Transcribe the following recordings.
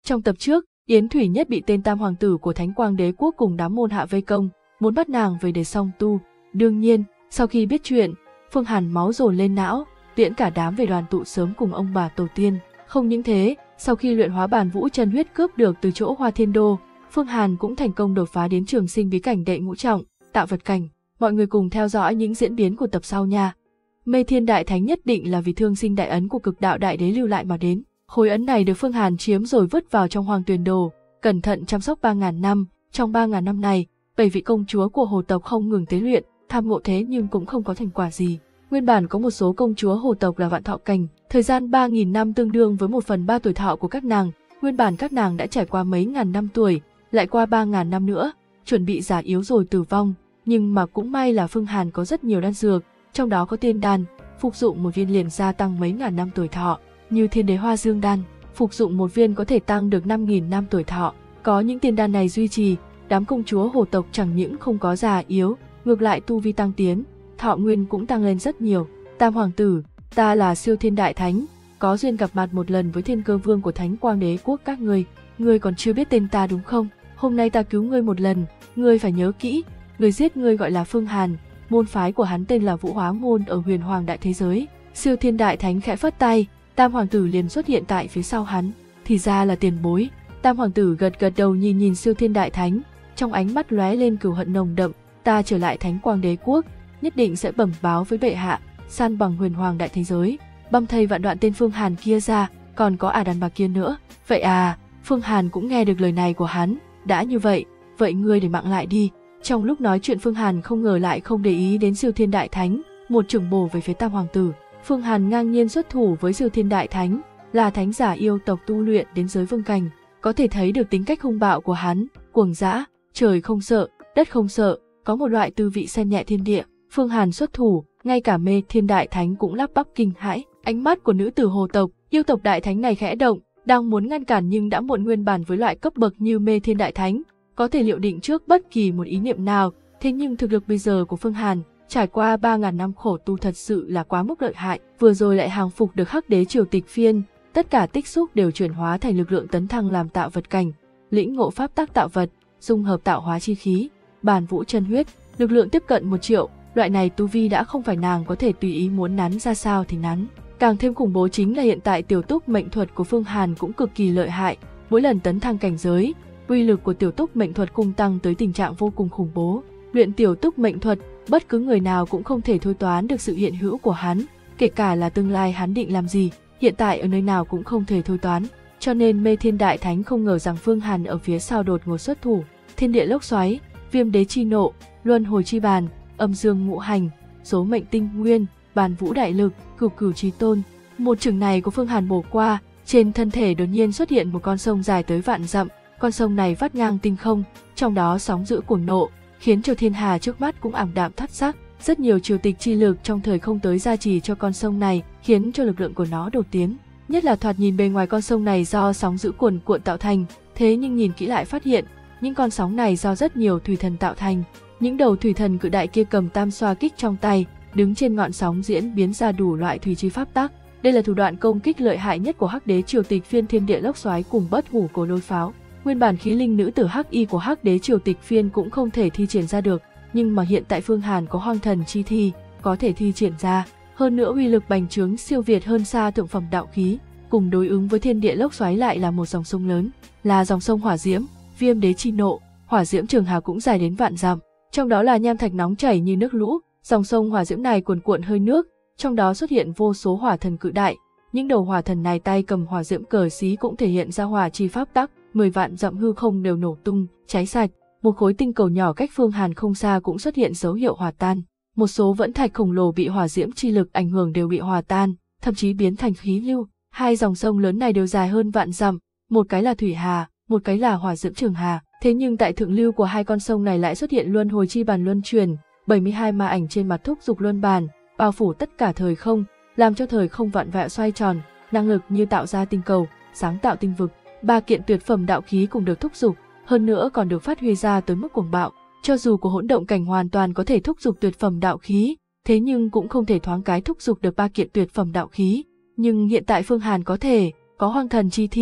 Trong tập trước, Yến Thủy Nhất bị tên tam hoàng tử của Thánh Quang Đế quốc cùng đám môn hạ vây công, muốn bắt nàng về để song tu. Đương nhiên, sau khi biết chuyện, Phương Hàn máu dồn lên não, tiễn cả đám về đoàn tụ sớm cùng ông bà tổ tiên. Không những thế, sau khi luyện hóa bản vũ chân huyết cướp được từ chỗ Hoa Thiên Đô, Phương Hàn cũng thành công đột phá đến trường sinh bí cảnh đệ ngũ trọng, tạo vật cảnh. Mọi người cùng theo dõi những diễn biến của tập sau nha. Mê Thiên Đại Thánh nhất định là vì thương sinh đại ấn của Cực Đạo Đại Đế lưu lại mà đến. Khối ấn này được Phương Hàn chiếm rồi vứt vào trong Hoàng Tuyền Đồ, cẩn thận chăm sóc 3.000 năm. Trong 3.000 năm này, 7 vị công chúa của hồ tộc không ngừng tế luyện, tham ngộ thế nhưng cũng không có thành quả gì. Nguyên bản có một số công chúa hồ tộc là vạn thọ cảnh, thời gian 3.000 năm tương đương với 1/3 tuổi thọ của các nàng. Nguyên bản các nàng đã trải qua mấy ngàn năm tuổi, lại qua 3.000 năm nữa, chuẩn bị già yếu rồi tử vong. Nhưng mà cũng may là Phương Hàn có rất nhiều đan dược, trong đó có tiên đan, phục dụng một viên liền gia tăng mấy ngàn năm tuổi thọ, như Thiên Đế Hoa Dương đan, phục dụng một viên có thể tăng được 5.000 năm tuổi thọ. Có những tiên đan này duy trì, đám công chúa hồ tộc chẳng những không có già yếu, ngược lại tu vi tăng tiến, thọ nguyên cũng tăng lên rất nhiều. Tam hoàng tử, ta là Siêu Thiên Đại Thánh, có duyên gặp mặt một lần với Thiên Cơ Vương của Thánh Quang Đế quốc các ngươi còn chưa biết tên ta đúng không? Hôm nay ta cứu ngươi một lần, ngươi phải nhớ kỹ, người giết ngươi gọi là Phương Hàn, môn phái của hắn tên là Vũ Hóa môn ở Huyền Hoàng đại thế giới. Siêu Thiên Đại Thánh khẽ phất tay, Tam hoàng tử liền xuất hiện tại phía sau hắn, thì ra là tiền bối. Tam hoàng tử gật đầu nhìn Siêu Thiên Đại Thánh, trong ánh mắt lóe lên cừu hận nồng đậm. Ta trở lại Thánh Quang Đế quốc, nhất định sẽ bẩm báo với bệ hạ, san bằng Huyền Hoàng đại thế giới, băm thây vạn đoạn tên Phương Hàn kia ra, còn có đàn bà kia nữa. Vậy à? Phương Hàn cũng nghe được lời này của hắn. Đã như vậy, vậy ngươi để mạng lại đi. Trong lúc nói chuyện, Phương Hàn không ngờ lại không để ý đến Siêu Thiên Đại Thánh, một chưởng bổ về phía Tam hoàng tử. Phương Hàn ngang nhiên xuất thủ với Siêu Thiên Đại Thánh, là thánh giả yêu tộc tu luyện đến giới vương cảnh, có thể thấy được tính cách hung bạo của hắn, cuồng dã, trời không sợ, đất không sợ, có một loại tư vị xem nhẹ thiên địa. Phương Hàn xuất thủ, ngay cả Mê Thiên Đại Thánh cũng lắp bắp kinh hãi. Ánh mắt của nữ tử hồ tộc, yêu tộc đại thánh này khẽ động, đang muốn ngăn cản nhưng đã muộn. Nguyên bản với loại cấp bậc như Mê Thiên Đại Thánh, có thể liệu định trước bất kỳ một ý niệm nào, thế nhưng thực lực bây giờ của Phương Hàn, trải qua 3.000 năm khổ tu thật sự là quá mức lợi hại. Vừa rồi lại hàng phục được Hắc Đế Triều Tịch Phiên, tất cả tích xúc đều chuyển hóa thành lực lượng tấn thăng làm tạo vật cảnh, lĩnh ngộ pháp tắc tạo vật, dung hợp tạo hóa chi khí, bản vũ chân huyết, lực lượng tiếp cận 1 triệu. Loại này tu vi đã không phải nàng có thể tùy ý muốn nắn ra sao thì nắn. Càng thêm khủng bố chính là hiện tại tiểu túc mệnh thuật của Phương Hàn cũng cực kỳ lợi hại, mỗi lần tấn thăng cảnh giới, uy lực của tiểu túc mệnh thuật cùng tăng tới tình trạng vô cùng khủng bố. Luyện tiểu túc mệnh thuật, bất cứ người nào cũng không thể thôi toán được sự hiện hữu của hắn, kể cả là tương lai hắn định làm gì, hiện tại ở nơi nào cũng không thể thôi toán. Cho nên Mê Thiên Đại Thánh không ngờ rằng Phương Hàn ở phía sau đột ngột xuất thủ. Thiên địa lốc xoáy, Viêm Đế chi nộ, Luân hồi chi bàn, Âm dương ngũ hành, Số mệnh tinh nguyên, Bàn vũ đại lực, Cửu cửu chí tôn. Một chưởng này của Phương Hàn bổ qua, trên thân thể đột nhiên xuất hiện một con sông dài tới vạn dặm. Con sông này vắt ngang tinh không, trong đó sóng dữ cuồng nộ, khiến cho thiên hà trước mắt cũng ảm đạm thất sắc. Rất nhiều triều tịch chi lực trong thời không tới gia trì cho con sông này, khiến cho lực lượng của nó đột tiến. Nhất là thoạt nhìn bề ngoài con sông này do sóng dữ cuồn cuộn tạo thành, thế nhưng nhìn kỹ lại phát hiện, những con sóng này do rất nhiều thủy thần tạo thành. Những đầu thủy thần cự đại kia cầm tam xoa kích trong tay, đứng trên ngọn sóng diễn biến ra đủ loại thủy chi pháp tắc. Đây là thủ đoạn công kích lợi hại nhất của Hắc Đế Triều Tịch Phiên Thiên Địa Lốc Xoáy cùng Bất Hủ Cổ Lôi Pháo. Nguyên bản khí linh nữ tử Hắc Y của Hắc Đế Triều Tịch Phiên cũng không thể thi triển ra được, nhưng mà hiện tại Phương Hàn có Hoang Thần Chi Thi, có thể thi triển ra. Hơn nữa uy lực bành trướng siêu việt hơn xa thượng phẩm đạo khí, cùng đối ứng với Thiên Địa Lốc Xoáy lại là một dòng sông lớn, là dòng sông hỏa diễm, Viêm Đế chi nộ, hỏa diễm trường hà cũng dài đến vạn dặm. Trong đó là nham thạch nóng chảy như nước lũ, dòng sông hỏa diễm này cuồn cuộn hơi nước, trong đó xuất hiện vô số hỏa thần cự đại. Những đầu hỏa thần này tay cầm hỏa diễm cờ xí cũng thể hiện ra hỏa chi pháp tắc, 10 vạn dặm hư không đều nổ tung, cháy sạch. Một khối tinh cầu nhỏ cách Phương Hàn không xa cũng xuất hiện dấu hiệu hòa tan. Một số vẫn thạch khổng lồ bị hỏa diễm chi lực ảnh hưởng đều bị hòa tan, thậm chí biến thành khí lưu. Hai dòng sông lớn này đều dài hơn vạn dặm, một cái là thủy hà, một cái là hỏa diễm trường hà. Thế nhưng tại thượng lưu của hai con sông này lại xuất hiện luân hồi chi bàn luân chuyển, 72 ma ảnh trên mặt thúc dục luân bàn, bao phủ tất cả thời không, làm cho thời không vạn vẹo xoay tròn, năng lực như tạo ra tinh cầu, sáng tạo tinh vực. 3 kiện tuyệt phẩm đạo khí cùng được thúc dục, hơn nữa còn được phát huy ra tới mức cuồng bạo. Cho dù của hỗn động cảnh hoàn toàn có thể thúc dục tuyệt phẩm đạo khí, thế nhưng cũng không thể thoáng cái thúc dục được 3 kiện tuyệt phẩm đạo khí. Nhưng hiện tại Phương Hàn có thể, có Hoang Thần Chi Thi,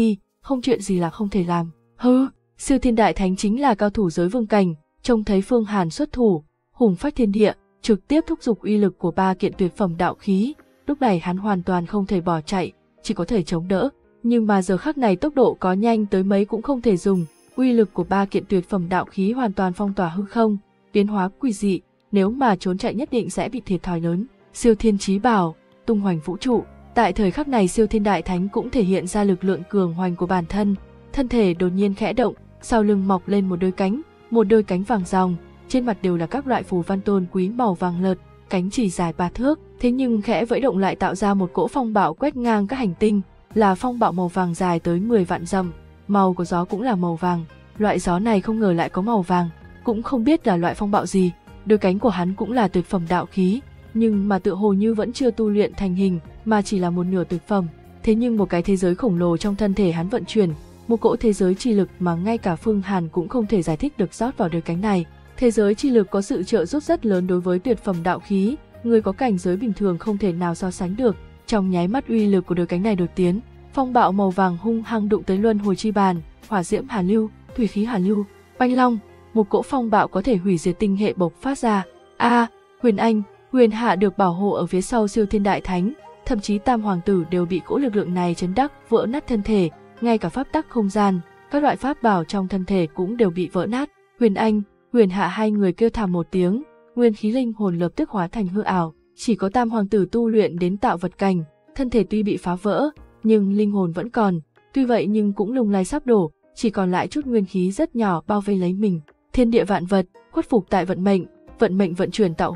không chuyện gì là không thể làm. Hừ, Siêu Thiên Đại Thánh chính là cao thủ giới vương cảnh, trông thấy Phương Hàn xuất thủ, hùng phách thiên địa, trực tiếp thúc giục uy lực của 3 kiện tuyệt phẩm đạo khí. Lúc này hắn hoàn toàn không thể bỏ chạy, chỉ có thể chống đỡ. Nhưng mà giờ khắc này tốc độ có nhanh tới mấy cũng không thể dùng, uy lực của 3 kiện tuyệt phẩm đạo khí hoàn toàn phong tỏa hư không, biến hóa quỷ dị, nếu mà trốn chạy nhất định sẽ bị thiệt thòi lớn. Siêu Thiên Chí Bảo, tung hoành vũ trụ. Tại thời khắc này Siêu Thiên Đại Thánh cũng thể hiện ra lực lượng cường hoành của bản thân, thân thể đột nhiên khẽ động, sau lưng mọc lên một đôi cánh vàng ròng, trên mặt đều là các loại phù văn tôn quý màu vàng lợt, cánh chỉ dài 3 thước, thế nhưng khẽ vẫy động lại tạo ra một cỗ phong bạo quét ngang các hành tinh, là phong bạo màu vàng dài tới 10 vạn dặm, màu của gió cũng là màu vàng, loại gió này không ngờ lại có màu vàng, cũng không biết là loại phong bạo gì. Đôi cánh của hắn cũng là tuyệt phẩm đạo khí, nhưng mà tựa hồ như vẫn chưa tu luyện thành hình, mà chỉ là một nửa tuyệt phẩm. Thế nhưng một cái thế giới khổng lồ trong thân thể hắn vận chuyển, một cỗ thế giới chi lực mà ngay cả Phương Hàn cũng không thể giải thích được rót vào đôi cánh này. Thế giới chi lực có sự trợ giúp rất lớn đối với tuyệt phẩm đạo khí, người có cảnh giới bình thường không thể nào so sánh được. Trong nháy mắt uy lực của đôi cánh này đột tiến, phong bạo màu vàng hung hăng đụng tới luân hồi chi bàn, hỏa diễm hàn lưu, thủy khí hàn lưu, oanh long, một cỗ phong bạo có thể hủy diệt tinh hệ bộc phát ra. Huyền Anh, Huyền Hạ được bảo hộ ở phía sau Siêu Thiên Đại Thánh, thậm chí Tam Hoàng Tử đều bị cỗ lực lượng này chấn đắc vỡ nát thân thể, ngay cả pháp tắc không gian, các loại pháp bảo trong thân thể cũng đều bị vỡ nát. Huyền Anh, Huyền Hạ hai người kêu thảm một tiếng, nguyên khí linh hồn lập tức hóa thành hư ảo, chỉ có Tam Hoàng Tử tu luyện đến tạo vật cảnh, thân thể tuy bị phá vỡ, nhưng linh hồn vẫn còn, tuy vậy nhưng cũng lung lay sắp đổ, chỉ còn lại chút nguyên khí rất nhỏ bao vây lấy mình. Thiên địa vạn vật, khuất phục tại vận mệnh vận chuyển tạo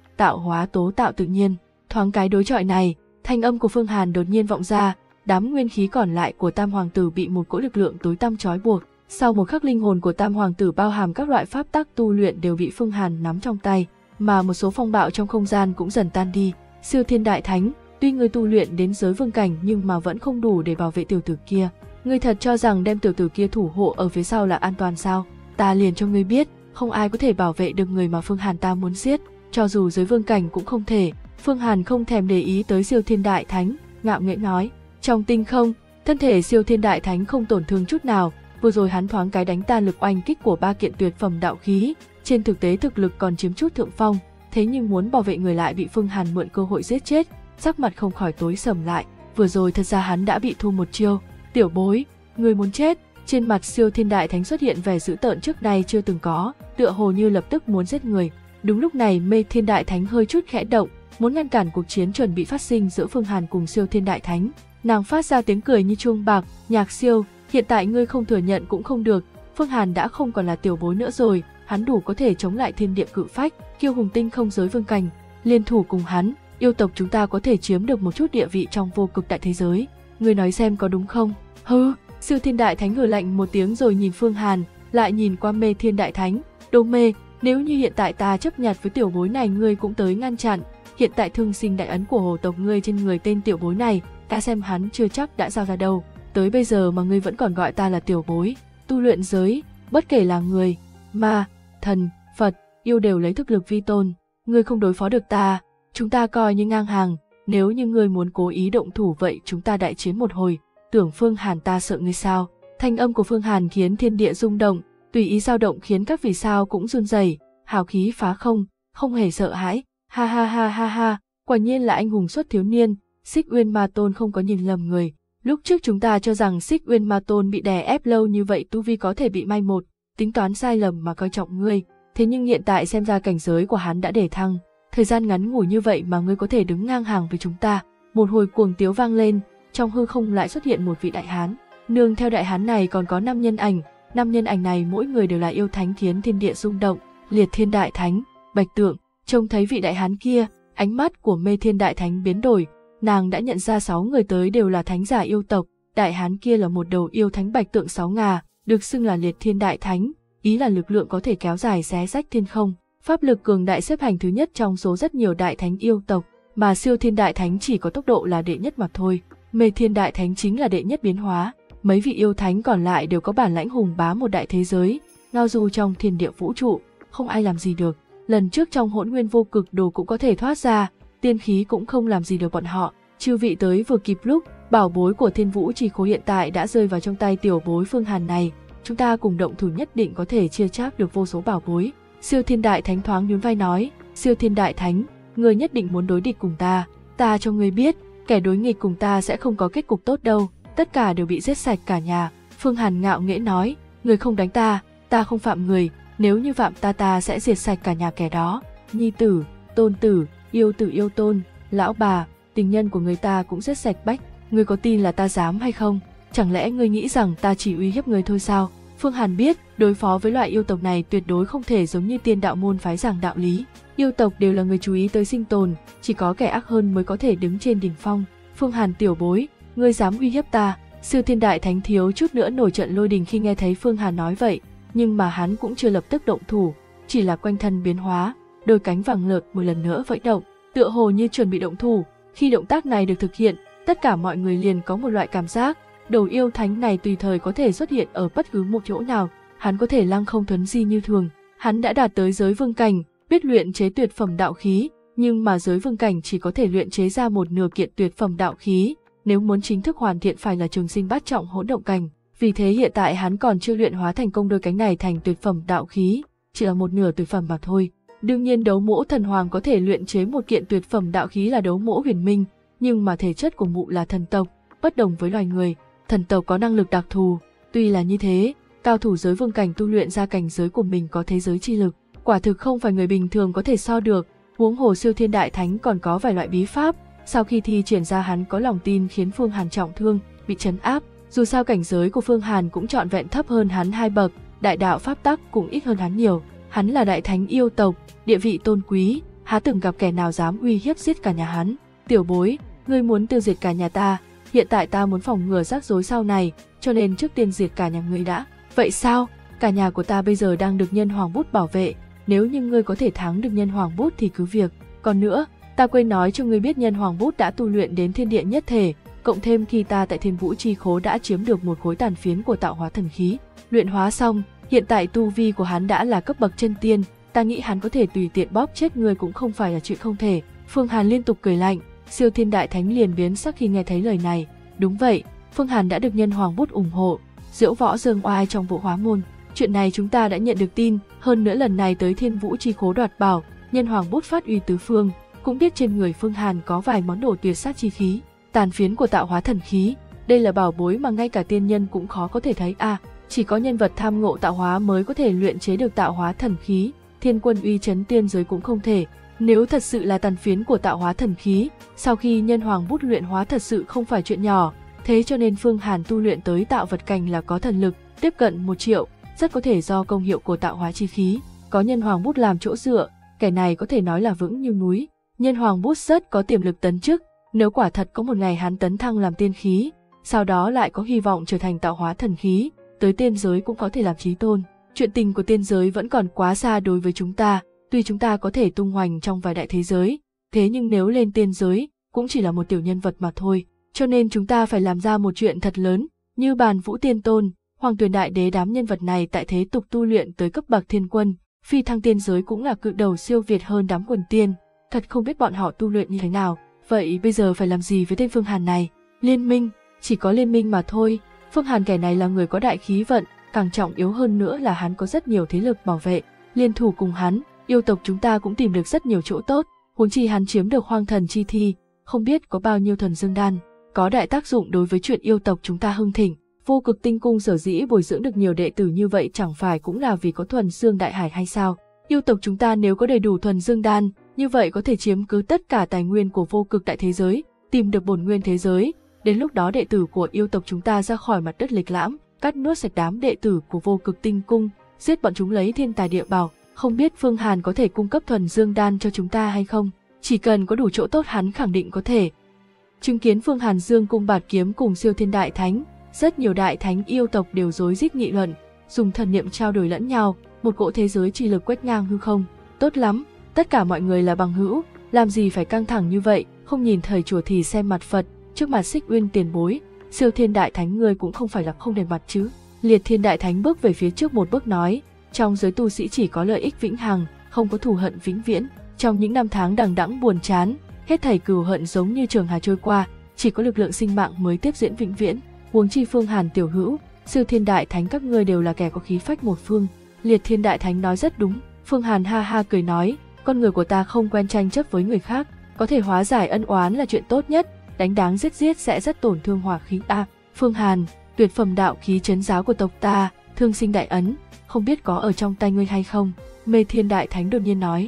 hóa tố tạo tự nhiên. Thoáng cái đối chọi này, thanh âm của Phương Hàn đột nhiên vọng ra, đám nguyên khí còn lại của Tam Hoàng Tử bị một cỗ lực lượng tối tăm trói buộc. Sau một khắc linh hồn của Tam Hoàng Tử bao hàm các loại pháp tắc tu luyện đều bị Phương Hàn nắm trong tay, mà một số phong bạo trong không gian cũng dần tan đi. Siêu Thiên Đại Thánh, tuy ngươi tu luyện đến giới vương cảnh nhưng mà vẫn không đủ để bảo vệ tiểu tử kia. Ngươi thật cho rằng đem tiểu tử kia thủ hộ ở phía sau là an toàn sao? Ta liền cho ngươi biết, không ai có thể bảo vệ được người mà Phương Hàn ta muốn giết, cho dù giới vương cảnh cũng không thể. Phương Hàn không thèm để ý tới Siêu Thiên Đại Thánh, ngạo nghễ nói. Trong tinh không, thân thể Siêu Thiên Đại Thánh không tổn thương chút nào, vừa rồi hắn thoáng cái đánh tan lực oanh kích của 3 kiện tuyệt phẩm đạo khí, trên thực tế thực lực còn chiếm chút thượng phong, thế nhưng muốn bảo vệ người lại bị Phương Hàn mượn cơ hội giết chết, sắc mặt không khỏi tối sầm lại. Vừa rồi thật ra hắn đã bị thu một chiêu. Tiểu bối, người muốn chết. Trên mặt Siêu Thiên Đại Thánh xuất hiện vẻ dữ tợn trước nay chưa từng có, tựa hồ như lập tức muốn giết người. Đúng lúc này Mê Thiên Đại Thánh hơi chút khẽ động, muốn ngăn cản cuộc chiến chuẩn bị phát sinh giữa Phương Hàn cùng Siêu Thiên Đại Thánh. Nàng phát ra tiếng cười như chuông bạc, Nhạc Siêu, hiện tại ngươi không thừa nhận cũng không được, Phương Hàn đã không còn là tiểu bối nữa rồi, hắn đủ có thể chống lại thiên địa cự phách, kiêu hùng tinh không giới vương cảnh, liên thủ cùng hắn, yêu tộc chúng ta có thể chiếm được một chút địa vị trong vô cực đại thế giới. Ngươi nói xem có đúng không? Hừ. Siêu Thiên Đại Thánh hừ lạnh một tiếng rồi nhìn Phương Hàn, lại nhìn qua Mê Thiên Đại Thánh, Đồ Mê, nếu như hiện tại ta chấp nhặt với tiểu bối này ngươi cũng tới ngăn chặn, hiện tại thương sinh đại ấn của hồ tộc ngươi trên người tên tiểu bối này, ta xem hắn chưa chắc đã giao ra đâu, tới bây giờ mà ngươi vẫn còn gọi ta là tiểu bối. Tu luyện giới, bất kể là người, ma, thần, Phật, yêu đều lấy thực lực vi tôn, ngươi không đối phó được ta, chúng ta coi như ngang hàng, nếu như ngươi muốn cố ý động thủ vậy chúng ta đại chiến một hồi. Tưởng Phương Hàn ta sợ ngươi sao? Thanh âm của Phương Hàn khiến thiên địa rung động, tùy ý dao động khiến các vì sao cũng run rẩy, hào khí phá không, không hề sợ hãi. Ha ha ha ha ha, quả nhiên là anh hùng xuất thiếu niên, Xích Uyên Ma Tôn không có nhìn lầm người. Lúc trước chúng ta cho rằng Xích Uyên Ma Tôn bị đè ép lâu như vậy tu vi có thể bị mai một, tính toán sai lầm mà coi trọng ngươi, thế nhưng hiện tại xem ra cảnh giới của hắn đã để thăng, thời gian ngắn ngủi như vậy mà ngươi có thể đứng ngang hàng với chúng ta. Một hồi cuồng tiếu vang lên. Trong hư không lại xuất hiện một vị đại hán, nương theo đại hán này còn có 5 nhân ảnh, 5 nhân ảnh này mỗi người đều là yêu thánh khiến thiên địa rung động. Liệt Thiên Đại Thánh, Bạch Tượng, trông thấy vị đại hán kia, ánh mắt của Mê Thiên Đại Thánh biến đổi, nàng đã nhận ra 6 người tới đều là thánh giả yêu tộc, đại hán kia là một đầu yêu thánh bạch tượng 6 ngà, được xưng là Liệt Thiên Đại Thánh, ý là lực lượng có thể kéo dài xé rách thiên không, pháp lực cường đại xếp hành thứ nhất trong số rất nhiều đại thánh yêu tộc, mà Siêu Thiên Đại Thánh chỉ có tốc độ là đệ nhất mà thôi. Mê Thiên Đại Thánh chính là đệ nhất biến hóa, mấy vị yêu thánh còn lại đều có bản lãnh hùng bá một đại thế giới, ngao du trong thiên địa vũ trụ, không ai làm gì được. Lần trước trong Hỗn Nguyên Vô Cực Đồ cũng có thể thoát ra, tiên khí cũng không làm gì được bọn họ. Chư vị tới vừa kịp lúc, Bảo bối của Thiên Vũ Chi Khố hiện tại đã rơi vào trong tay tiểu bối Phương Hàn này, chúng ta cùng động thủ nhất định có thể chia chác được vô số bảo bối. Siêu Thiên Đại Thánh thoáng nhún vai nói, Siêu Thiên Đại Thánh, ngươi nhất định muốn đối địch cùng ta cho ngươi biết, kẻ đối nghịch cùng ta sẽ không có kết cục tốt đâu, tất cả đều bị giết sạch cả nhà. Phương Hàn ngạo nghễ nói, ngươi không đánh ta không phạm người, nếu như phạm ta sẽ diệt sạch cả nhà kẻ đó. Nhi tử, tôn tử, yêu tôn, lão bà, tình nhân của người ta cũng giết sạch bách, ngươi có tin là ta dám hay không? Chẳng lẽ ngươi nghĩ rằng ta chỉ uy hiếp ngươi thôi sao? Phương Hàn biết, đối phó với loại yêu tộc này tuyệt đối không thể giống như Tiên Đạo môn phái giảng đạo lý. Yêu tộc đều là người chú ý tới sinh tồn, chỉ có kẻ ác hơn mới có thể đứng trên đỉnh phong. Phương Hàn tiểu bối, ngươi dám uy hiếp ta? Siêu Thiên Đại Thánh thiếu chút nữa nổi trận lôi đình khi nghe thấy Phương Hàn nói vậy, nhưng mà hắn cũng chưa lập tức động thủ, chỉ là quanh thân biến hóa, đôi cánh vàng lợt một lần nữa vẫy động, tựa hồ như chuẩn bị động thủ. Khi động tác này được thực hiện, tất cả mọi người liền có một loại cảm giác, đầu yêu thánh này tùy thời có thể xuất hiện ở bất cứ một chỗ nào, hắn có thể lăng không thuấn di như thường, hắn đã đạt tới giới vương cảnh, biết luyện chế tuyệt phẩm đạo khí, nhưng mà giới vương cảnh chỉ có thể luyện chế ra một nửa kiện tuyệt phẩm đạo khí, nếu muốn chính thức hoàn thiện phải là trường sinh bát trọng hỗn động cảnh, vì thế hiện tại hắn còn chưa luyện hóa thành công đôi cánh này thành tuyệt phẩm đạo khí, chỉ là một nửa tuyệt phẩm mà thôi. Đương nhiên đấu mỗ thần hoàng có thể luyện chế một kiện tuyệt phẩm đạo khí là đấu mỗ huyền minh, nhưng mà thể chất của mụ là thần tộc, bất đồng với loài người, thần tộc có năng lực đặc thù, tuy là như thế, cao thủ giới vương cảnh tu luyện ra cảnh giới của mình có thế giới chi lực, quả thực không phải người bình thường có thể so được, huống hồ Siêu Thiên Đại Thánh còn có vài loại bí pháp, sau khi thi triển ra hắn có lòng tin khiến Phương Hàn trọng thương, bị trấn áp, dù sao cảnh giới của Phương Hàn cũng trọn vẹn thấp hơn hắn 2 bậc, đại đạo pháp tắc cũng ít hơn hắn nhiều, hắn là đại thánh yêu tộc, địa vị tôn quý, há từng gặp kẻ nào dám uy hiếp giết cả nhà hắn. Tiểu bối, ngươi muốn tiêu diệt cả nhà ta, hiện tại ta muốn phòng ngừa rắc rối sau này, cho nên trước tiên diệt cả nhà ngươi đã. Vậy sao? Cả nhà của ta bây giờ đang được Nhân Hoàng Bút bảo vệ, nếu như ngươi có thể thắng được Nhân Hoàng Bút thì cứ việc. Còn nữa, ta quên nói cho ngươi biết Nhân Hoàng Bút đã tu luyện đến thiên địa nhất thể, cộng thêm khi ta tại Thiên Vũ Chi Khố đã chiếm được một khối tàn phiến của tạo hóa thần khí, luyện hóa xong, hiện tại tu vi của hắn đã là cấp bậc chân tiên, ta nghĩ hắn có thể tùy tiện bóp chết ngươi cũng không phải là chuyện không thể. Phương Hàn liên tục cười lạnh, Siêu Thiên Đại Thánh liền biến sắc khi nghe thấy lời này. Đúng vậy, Phương Hàn đã được Nhân Hoàng Bút ủng hộ, diễu võ dương oai trong Vũ Hóa môn. Chuyện này chúng ta đã nhận được tin, hơn nữa lần này tới Thiên Vũ Chi Khố đoạt bảo, Nhân Hoàng Bút phát uy tứ phương, cũng biết trên người Phương Hàn có vài món đồ tuyệt sát chi khí, tàn phiến của tạo hóa thần khí. Đây là bảo bối mà ngay cả tiên nhân cũng khó có thể thấy chỉ có nhân vật tham ngộ tạo hóa mới có thể luyện chế được tạo hóa thần khí, Thiên Quân uy chấn tiên giới cũng không thể. Nếu thật sự là tàn phiến của tạo hóa thần khí, sau khi Nhân Hoàng Bút luyện hóa thật sự không phải chuyện nhỏ, thế cho nên Phương Hàn tu luyện tới tạo vật cảnh là có thần lực, tiếp cận 1 triệu, rất có thể do công hiệu của tạo hóa chi khí, có Nhân Hoàng Bút làm chỗ dựa, kẻ này có thể nói là vững như núi. Nhân Hoàng Bút rất có tiềm lực tấn chức, nếu quả thật có một ngày hắn tấn thăng làm tiên khí, sau đó lại có hy vọng trở thành tạo hóa thần khí, tới tiên giới cũng có thể làm chí tôn. Chuyện tình của tiên giới vẫn còn quá xa đối với chúng ta, tuy chúng ta có thể tung hoành trong vài đại thế giới, thế nhưng nếu lên tiên giới, cũng chỉ là một tiểu nhân vật mà thôi, cho nên chúng ta phải làm ra một chuyện thật lớn, như Bàn Vũ Tiên Tôn, Hoàng Tuyền Đại Đế, đám nhân vật này tại thế tục tu luyện tới cấp bậc thiên quân, phi thăng tiên giới cũng là cự đầu siêu việt hơn đám quần tiên, thật không biết bọn họ tu luyện như thế nào. Vậy bây giờ phải làm gì với tên Phương Hàn này? Liên minh, chỉ có liên minh mà thôi. Phương Hàn kẻ này là người có đại khí vận, càng trọng yếu hơn nữa là hắn có rất nhiều thế lực bảo vệ, liên thủ cùng hắn, yêu tộc chúng ta cũng tìm được rất nhiều chỗ tốt, huống chi hắn chiếm được Hoang Thần Chi Thi, không biết có bao nhiêu thuần dương đan, có đại tác dụng đối với chuyện yêu tộc chúng ta hưng thịnh. Vô Cực Tinh Cung sở dĩ bồi dưỡng được nhiều đệ tử như vậy chẳng phải cũng là vì có thuần dương đại hải hay sao? Yêu tộc chúng ta nếu có đầy đủ thuần dương đan, như vậy có thể chiếm cứ tất cả tài nguyên của vô cực đại thế giới, tìm được bổn nguyên thế giới. Đến lúc đó đệ tử của yêu tộc chúng ta ra khỏi mặt đất lịch lãm, cắt nuốt sạch đám đệ tử của Vô Cực Tinh Cung, giết bọn chúng lấy thiên tài địa bảo. Không biết Phương Hàn có thể cung cấp thuần dương đan cho chúng ta hay không? Chỉ cần có đủ chỗ tốt hắn khẳng định có thể. Chứng kiến Phương Hàn dương cung bạt kiếm cùng Siêu Thiên Đại Thánh, rất nhiều đại thánh yêu tộc đều rối rít nghị luận, dùng thần niệm trao đổi lẫn nhau, một cỗ thế giới chi lực quét ngang hư không. Tốt lắm, tất cả mọi người là bằng hữu, làm gì phải căng thẳng như vậy, không nhìn thầy chùa thì xem mặt Phật, trước mặt Xích Uyên tiền bối, Siêu Thiên Đại Thánh ngươi cũng không phải là không để mặt chứ. Liệt Thiên Đại Thánh bước về phía trước một bước nói, trong giới tu sĩ chỉ có lợi ích vĩnh hằng, không có thù hận vĩnh viễn. Trong những năm tháng đằng đẵng buồn chán, hết thảy cừu hận giống như trường hà trôi qua, chỉ có lực lượng sinh mạng mới tiếp diễn vĩnh viễn. Huống chi Phương Hàn tiểu hữu, Siêu Thiên Đại Thánh các ngươi đều là kẻ có khí phách một phương. Liệt Thiên Đại Thánh nói rất đúng. Phương Hàn ha ha cười nói, con người của ta không quen tranh chấp với người khác, có thể hóa giải ân oán là chuyện tốt nhất, đánh đáng giết sẽ rất tổn thương hỏa khí ta. Phương Hàn, tuyệt phẩm đạo khí trấn giáo của tộc ta, Thương Sinh Đại Ấn, không biết có ở trong tay ngươi hay không? Mê Thiên Đại Thánh đột nhiên nói.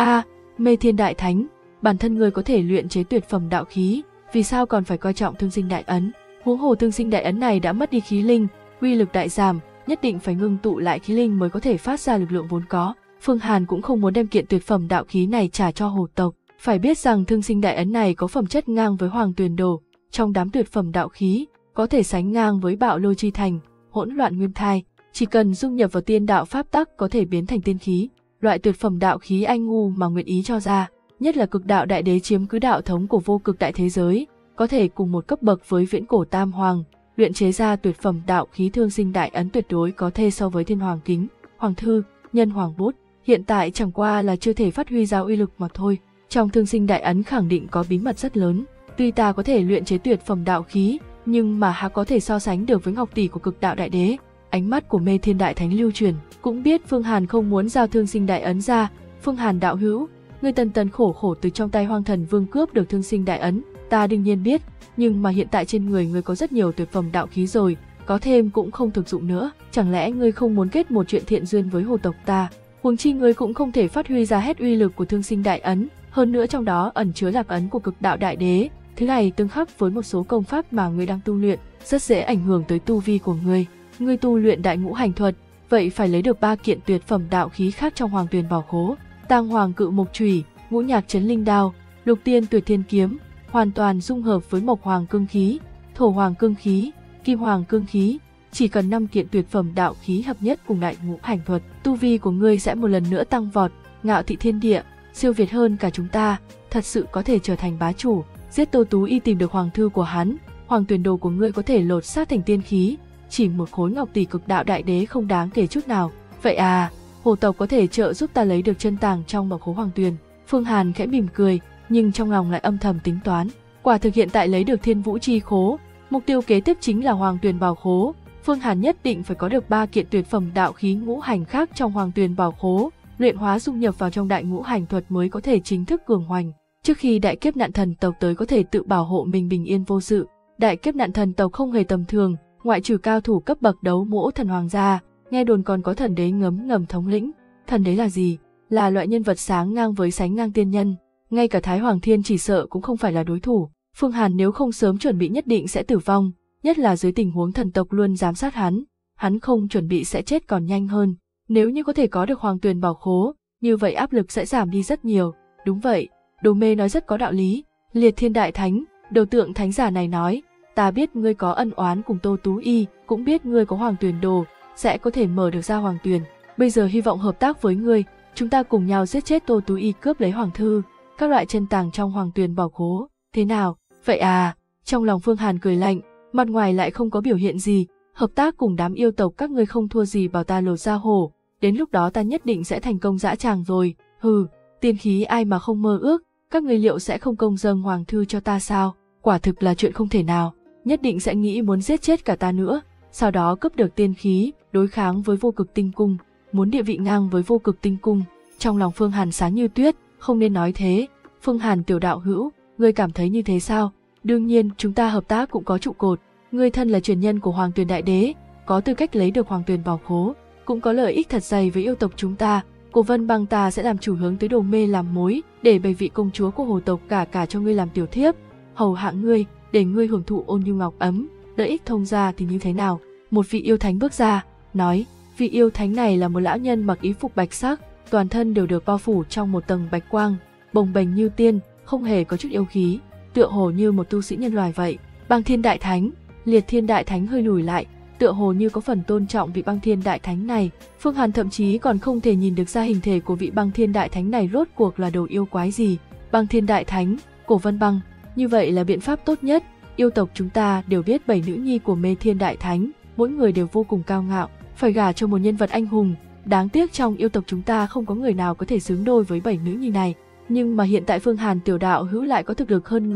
Mê Thiên Đại Thánh, bản thân ngươi có thể luyện chế tuyệt phẩm đạo khí, vì sao còn phải coi trọng Thương Sinh Đại Ấn? Huống hồ Thương Sinh Đại Ấn này đã mất đi khí linh, uy lực đại giảm, nhất định phải ngưng tụ lại khí linh mới có thể phát ra lực lượng vốn có. Phương Hàn cũng không muốn đem kiện tuyệt phẩm đạo khí này trả cho hồ tộc. Phải biết rằng Thương Sinh Đại Ấn này có phẩm chất ngang với Hoàng Tuyền Đồ, trong đám tuyệt phẩm đạo khí, có thể sánh ngang với Bạo Lôi Chi Thành, Hỗn Loạn Nguyên Thai, chỉ cần dung nhập vào tiên đạo pháp tắc có thể biến thành tiên khí. Loại tuyệt phẩm đạo khí anh ngu mà nguyện ý cho ra, nhất là Cực Đạo Đại Đế chiếm cứ đạo thống của vô cực đại thế giới, có thể cùng một cấp bậc với Viễn Cổ Tam Hoàng, luyện chế ra tuyệt phẩm đạo khí Thương Sinh Đại Ấn tuyệt đối có thể so với Thiên Hoàng Kính, Hoàng Thư, Nhân Hoàng Bút, hiện tại chẳng qua là chưa thể phát huy ra uy lực mà thôi. Trong Thương Sinh Đại Ấn khẳng định có bí mật rất lớn, tuy ta có thể luyện chế tuyệt phẩm đạo khí, nhưng mà há có thể so sánh được với ngọc tỷ của Cực Đạo Đại Đế. Ánh mắt của Mê Thiên Đại Thánh lưu truyền, cũng biết Phương Hàn không muốn giao Thương Sinh Đại Ấn ra. Phương Hàn đạo hữu, ngươi tần khổ từ trong tay Hoang Thần Vương cướp được Thương Sinh Đại Ấn, ta đương nhiên biết, nhưng mà hiện tại trên người ngươi có rất nhiều tuyệt phẩm đạo khí rồi, có thêm cũng không thực dụng nữa, chẳng lẽ ngươi không muốn kết một chuyện thiện duyên với hồ tộc ta? Huống chi ngươi cũng không thể phát huy ra hết uy lực của Thương Sinh Đại Ấn, hơn nữa trong đó ẩn chứa lạc ấn của Cực Đạo Đại Đế, thứ này tương khắc với một số công pháp mà ngươi đang tu luyện, rất dễ ảnh hưởng tới tu vi của ngươi. Ngươi tu luyện Đại Ngũ Hành Thuật, vậy phải lấy được 3 kiện tuyệt phẩm đạo khí khác trong Hoàng Tuyền Bảo Khố, Tang Hoàng Cự Mộc Chủy, Ngũ Nhạc Chấn Linh Đao, Lục Tiên Tuyệt Thiên Kiếm, hoàn toàn dung hợp với Mộc Hoàng Cương Khí, Thổ Hoàng Cương Khí, Kim Hoàng Cương Khí. Chỉ cần 5 kiện tuyệt phẩm đạo khí hợp nhất cùng Đại Ngũ Hành Thuật, tu vi của ngươi sẽ một lần nữa tăng vọt, ngạo thị thiên địa, siêu việt hơn cả chúng ta, thật sự có thể trở thành bá chủ. Giết Tô Tú Y tìm được hoàng thư của hắn, Hoàng Tuyền Đồ của ngươi có thể lột xác thành tiên khí, chỉ một khối ngọc tỷ Cực Đạo Đại Đế không đáng kể chút nào. Vậy à, hồ tộc có thể trợ giúp ta lấy được chân tàng trong bảo khố Hoàng Tuyền. Phương Hàn khẽ mỉm cười, nhưng trong lòng lại âm thầm tính toán, quả thực hiện tại lấy được Thiên Vũ Chi Khố, mục tiêu kế tiếp chính là Hoàng Tuyền Bảo Khố. Phương Hàn nhất định phải có được 3 kiện tuyệt phẩm đạo khí ngũ hành khác trong Hoàng Tuyền Bảo Khố, luyện hóa dung nhập vào trong Đại Ngũ Hành Thuật mới có thể chính thức cường hoành. Trước khi đại kiếp nạn thần tộc tới có thể tự bảo hộ mình bình yên vô sự. Đại kiếp nạn thần tộc không hề tầm thường, ngoại trừ cao thủ cấp bậc đấu mỗ thần hoàng gia, nghe đồn còn có thần đế ngầm thống lĩnh. Thần đế là gì? Là loại nhân vật sáng ngang với sánh ngang tiên nhân, ngay cả Thái Hoàng Thiên chỉ sợ cũng không phải là đối thủ. Phương Hàn nếu không sớm chuẩn bị nhất định sẽ tử vong, nhất là dưới tình huống thần tộc luôn giám sát hắn không chuẩn bị sẽ chết còn nhanh hơn. Nếu như có thể có được Hoàng Tuyền Bảo Khố, như vậy áp lực sẽ giảm đi rất nhiều. Đúng vậy, Đồ Mê nói rất có đạo lý. Liệt Thiên Đại Thánh, đầu tượng thánh giả này nói, ta biết ngươi có ân oán cùng Tô Tú Y, cũng biết ngươi có Hoàng Tuyền Đồ, sẽ có thể mở được ra Hoàng Tuyền. Bây giờ hy vọng hợp tác với ngươi, chúng ta cùng nhau giết chết Tô Tú Y, cướp lấy Hoàng Thư, các loại chân tàng trong Hoàng Tuyền Bảo Khố. Thế nào? Vậy à? Trong lòng Phương Hàn cười lạnh, mặt ngoài lại không có biểu hiện gì. Hợp tác cùng đám yêu tộc các ngươi không thua gì bảo ta lột da hổ, đến lúc đó ta nhất định sẽ thành công dã tràng rồi. Hừ, tiên khí ai mà không mơ ước, các ngươi liệu sẽ không công dâng Hoàng Thư cho ta sao? Quả thực là chuyện không thể nào, nhất định sẽ nghĩ muốn giết chết cả ta nữa, sau đó cướp được tiên khí, đối kháng với Vô Cực Tinh Cung, muốn địa vị ngang với Vô Cực Tinh Cung. Trong lòng Phương Hàn sáng như tuyết, không nên nói thế. Phương Hàn tiểu đạo hữu, ngươi cảm thấy như thế sao? Đương nhiên, chúng ta hợp tác cũng có trụ cột. Ngươi thân là truyền nhân của Hoàng Tuyền Đại Đế, có tư cách lấy được Hoàng Tuyền Bảo Khố, cũng có lợi ích thật dày với yêu tộc chúng ta. Cô Vân Băng ta sẽ làm chủ hướng tới Đồ Mê làm mối, để bày vị công chúa của hồ tộc cả cho ngươi làm tiểu thiếp, hầu hạ ngươi, để ngươi hưởng thụ ôn nhu ngọc ấm. Lợi ích thông ra thì như thế nào? Một vị yêu thánh bước ra, nói, vị yêu thánh này là một lão nhân mặc y phục bạch sắc, toàn thân đều được bao phủ trong một tầng bạch quang, bồng bềnh như tiên, không hề có chút yêu khí, tựa hồ như một tu sĩ nhân loài vậy. Băng Thiên Đại Thánh. Liệt Thiên Đại Thánh hơi lùi lại, tựa hồ như có phần tôn trọng vị Băng Thiên Đại Thánh này. Phương Hàn thậm chí còn không thể nhìn được ra hình thể của vị Băng Thiên Đại Thánh này rốt cuộc là đồ yêu quái gì. Băng Thiên Đại Thánh, Cổ Vân Băng, như vậy là biện pháp tốt nhất. Yêu tộc chúng ta đều biết 7 nữ nhi của Mê Thiên Đại Thánh, mỗi người đều vô cùng cao ngạo, phải gả cho một nhân vật anh hùng. Đáng tiếc trong yêu tộc chúng ta không có người nào có thể xứng đôi với 7 nữ nhi này. Nhưng mà hiện tại Phương Hàn tiểu đạo hữu lại có thực lực hơn người,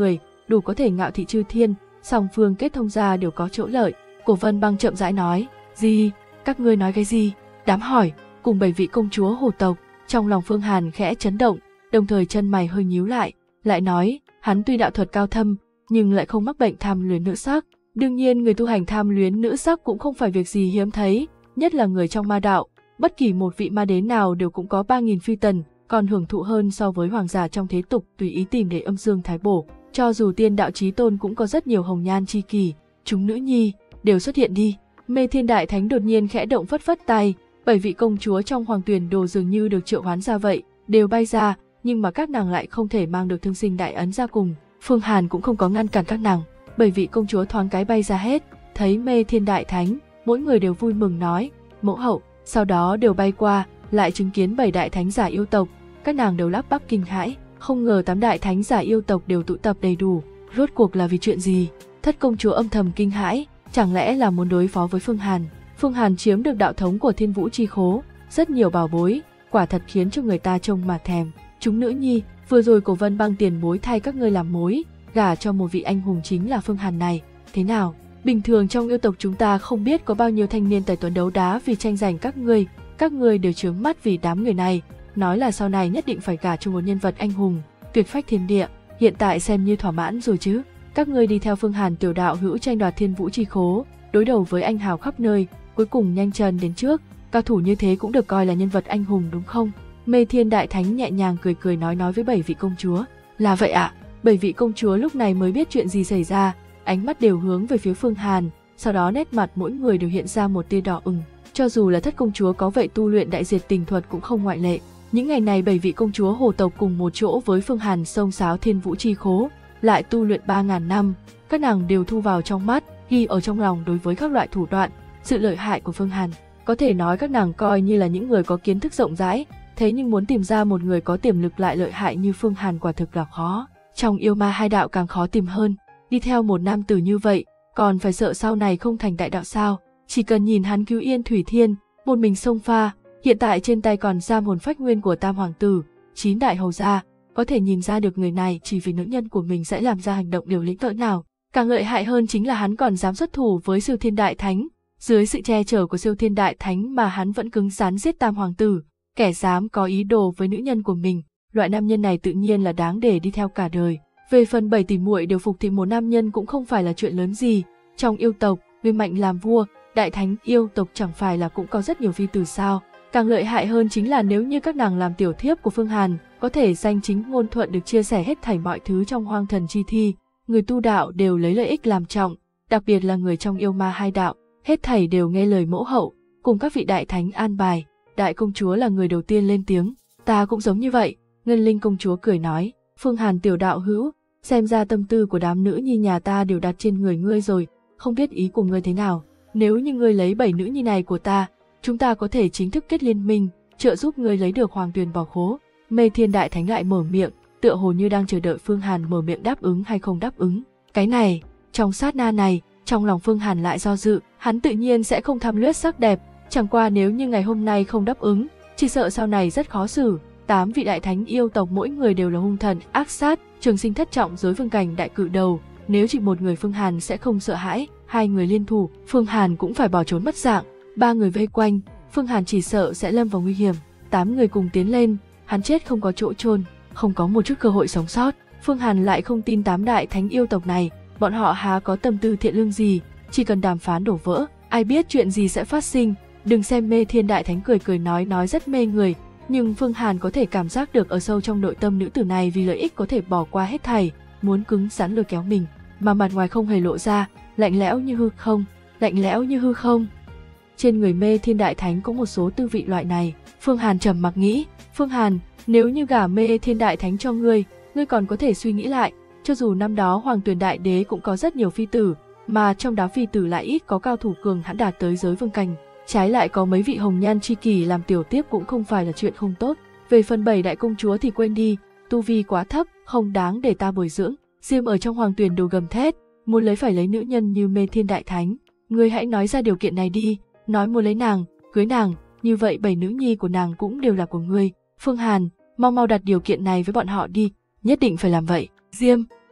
đủ có thể ngạo thị chư thiên, song phương kết thông ra đều có chỗ lợi. Cổ Vân Băng chậm rãi nói, gì, các ngươi nói cái gì? Đám hỏi, cùng 7 vị công chúa hồ tộc. Trong lòng Phương Hàn khẽ chấn động, đồng thời chân mày hơi nhíu lại nói, hắn tuy đạo thuật cao thâm, nhưng lại không mắc bệnh tham luyến nữ sắc. Đương nhiên người tu hành tham luyến nữ sắc cũng không phải việc gì hiếm thấy, nhất là người trong ma đạo, bất kỳ một vị ma đế nào đều cũng có 3.000 phi tần, còn hưởng thụ hơn so với hoàng giả trong thế tục tùy ý tìm để âm dương thái bổ. Cho dù tiên đạo chí tôn cũng có rất nhiều hồng nhan chi kỷ, chúng nữ nhi, đều xuất hiện đi. Mê Thiên Đại Thánh đột nhiên khẽ động phất phất tay, 7 vị công chúa trong Hoàng Tuyền Đồ dường như được triệu hoán ra vậy, đều bay ra, nhưng mà các nàng lại không thể mang được Thương Sinh Đại Ấn ra cùng. Phương Hàn cũng không có ngăn cản các nàng, 7 vị công chúa thoáng cái bay ra hết, thấy Mê Thiên Đại Thánh, mỗi người đều vui mừng nói, mẫu hậu, sau đó đều bay qua, lại chứng kiến 7 đại thánh giả yêu tộc, các nàng đều lắp bắp kinh hãi, không ngờ 8 đại thánh giả yêu tộc đều tụ tập đầy đủ, rốt cuộc là vì chuyện gì? Thất công chúa âm thầm kinh hãi, chẳng lẽ là muốn đối phó với Phương Hàn? Phương Hàn chiếm được đạo thống của Thiên Vũ Chi Khố, rất nhiều bảo bối, quả thật khiến cho người ta trông mà thèm. Chúng nữ nhi, vừa rồi Cổ Vân Băng tiền bối thay các ngươi làm mối, gả cho một vị anh hùng chính là Phương Hàn này, thế nào? Bình thường trong yêu tộc chúng ta không biết có bao nhiêu thanh niên tài tuấn đấu đá vì tranh giành các ngươi đều trướng mắt vì đám người này, nói là sau này nhất định phải gả cho một nhân vật anh hùng, tuyệt phách thiên địa, hiện tại xem như thỏa mãn rồi chứ. Các ngươi đi theo Phương Hàn tiểu đạo hữu tranh đoạt Thiên Vũ Chi Khố, đối đầu với anh hào khắp nơi, cuối cùng nhanh chân đến trước, cao thủ như thế cũng được coi là nhân vật anh hùng đúng không? Mê Thiên Đại Thánh nhẹ nhàng cười nói với 7 vị công chúa, là vậy ạ. 7 vị công chúa lúc này mới biết chuyện gì xảy ra, ánh mắt đều hướng về phía Phương Hàn, sau đó nét mặt mỗi người đều hiện ra một tia đỏ ửng. Cho dù là thất công chúa có vậy tu luyện đại diệt tình thuật cũng không ngoại lệ. Những ngày này 7 vị công chúa hồ tộc cùng một chỗ với Phương Hàn xông xáo Thiên Vũ Chi Khố, lại tu luyện 3.000 năm, các nàng đều thu vào trong mắt, ghi ở trong lòng đối với các loại thủ đoạn, sự lợi hại của Phương Hàn. Có thể nói các nàng coi như là những người có kiến thức rộng rãi, thế nhưng muốn tìm ra một người có tiềm lực lại lợi hại như Phương Hàn quả thực là khó. Trong yêu ma hai đạo càng khó tìm hơn, đi theo một nam tử như vậy, còn phải sợ sau này không thành đại đạo sao? Chỉ cần nhìn hắn cứu Yên Thủy Thiên, một mình xông pha, hiện tại trên tay còn giam hồn phách nguyên của Tam Hoàng tử, 9 đại hầu gia, có thể nhìn ra được người này chỉ vì nữ nhân của mình sẽ làm ra hành động liều lĩnh cỡ nào. Càng lợi hại hơn chính là hắn còn dám xuất thủ với Siêu Thiên Đại Thánh, dưới sự che chở của Siêu Thiên Đại Thánh mà hắn vẫn cứng rắn giết Tam Hoàng tử, kẻ dám có ý đồ với nữ nhân của mình, loại nam nhân này tự nhiên là đáng để đi theo cả đời. Về phần 7 tỷ muội đều phục thì một nam nhân cũng không phải là chuyện lớn gì, trong yêu tộc, người mạnh làm vua, đại thánh yêu tộc chẳng phải là cũng có rất nhiều phi tử sao? Càng lợi hại hơn chính là nếu như các nàng làm tiểu thiếp của Phương Hàn, có thể danh chính ngôn thuận được chia sẻ hết thảy mọi thứ trong hoang thần chi thi, người tu đạo đều lấy lợi ích làm trọng, đặc biệt là người trong yêu ma hai đạo, hết thảy đều nghe lời mẫu hậu, cùng các vị đại thánh an bài. Đại công chúa là người đầu tiên lên tiếng, ta cũng giống như vậy. Ngân Linh công chúa cười nói, Phương Hàn tiểu đạo hữu, xem ra tâm tư của đám nữ nhi nhà ta đều đặt trên người ngươi rồi, không biết ý của ngươi thế nào. Nếu như ngươi lấy 7 nữ nhi này của ta, chúng ta có thể chính thức kết liên minh, trợ giúp ngươi lấy được Hoàng Tuyền Bảo Khố. Mê Thiên Đại Thánh lại mở miệng, tựa hồ như đang chờ đợi Phương Hàn mở miệng đáp ứng hay không đáp ứng. Cái này, trong sát na này, trong lòng Phương Hàn lại do dự, hắn tự nhiên sẽ không tham luyết sắc đẹp, chẳng qua nếu như ngày hôm nay không đáp ứng, chỉ sợ sau này rất khó xử. 8 vị đại thánh yêu tộc mỗi người đều là hung thần, ác sát, trường sinh thất trọng giới vương cảnh đại cự đầu, nếu chỉ một người Phương Hàn sẽ không sợ hãi, 2 người liên thủ, Phương Hàn cũng phải bỏ trốn mất dạng, 3 người vây quanh, Phương Hàn chỉ sợ sẽ lâm vào nguy hiểm, 8 người cùng tiến lên, hắn chết không có chỗ chôn, không có một chút cơ hội sống sót. Phương Hàn lại không tin 8 đại thánh yêu tộc này, bọn họ há có tâm tư thiện lương gì, chỉ cần đàm phán đổ vỡ, ai biết chuyện gì sẽ phát sinh. Đừng xem Mê Thiên Đại Thánh cười nói rất mê người, nhưng Phương Hàn có thể cảm giác được ở sâu trong nội tâm nữ tử này vì lợi ích có thể bỏ qua hết thảy, muốn cứng rắn lôi kéo mình, mà mặt ngoài không hề lộ ra, lạnh lẽo như hư không, lạnh lẽo như hư không. Trên người Mê Thiên Đại Thánh có một số tư vị loại này. Phương Hàn trầm mặc nghĩ, Phương Hàn, nếu như gả Mê Thiên Đại Thánh cho ngươi còn có thể suy nghĩ lại, cho dù năm đó Hoàng Tuyền Đại Đế cũng có rất nhiều phi tử, mà trong đó phi tử lại ít có cao thủ cường hãn đạt tới giới vương cảnh. Trái lại có mấy vị hồng nhan chi kỷ làm tiểu tiếp cũng không phải là chuyện không tốt. Về phần 7 đại công chúa thì quên đi, tu vi quá thấp, không đáng để ta bồi dưỡng. Diêm ở trong Hoàng Tuyền Đồ gầm thét, muốn lấy phải lấy nữ nhân như Mê Thiên Đại Thánh. Ngươi hãy nói ra điều kiện này đi, nói muốn lấy nàng, cưới nàng, như vậy 7 nữ nhi của nàng cũng đều là của ngươi. Phương Hàn, mau đặt điều kiện này với bọn họ đi, nhất định phải làm vậy. Diêm,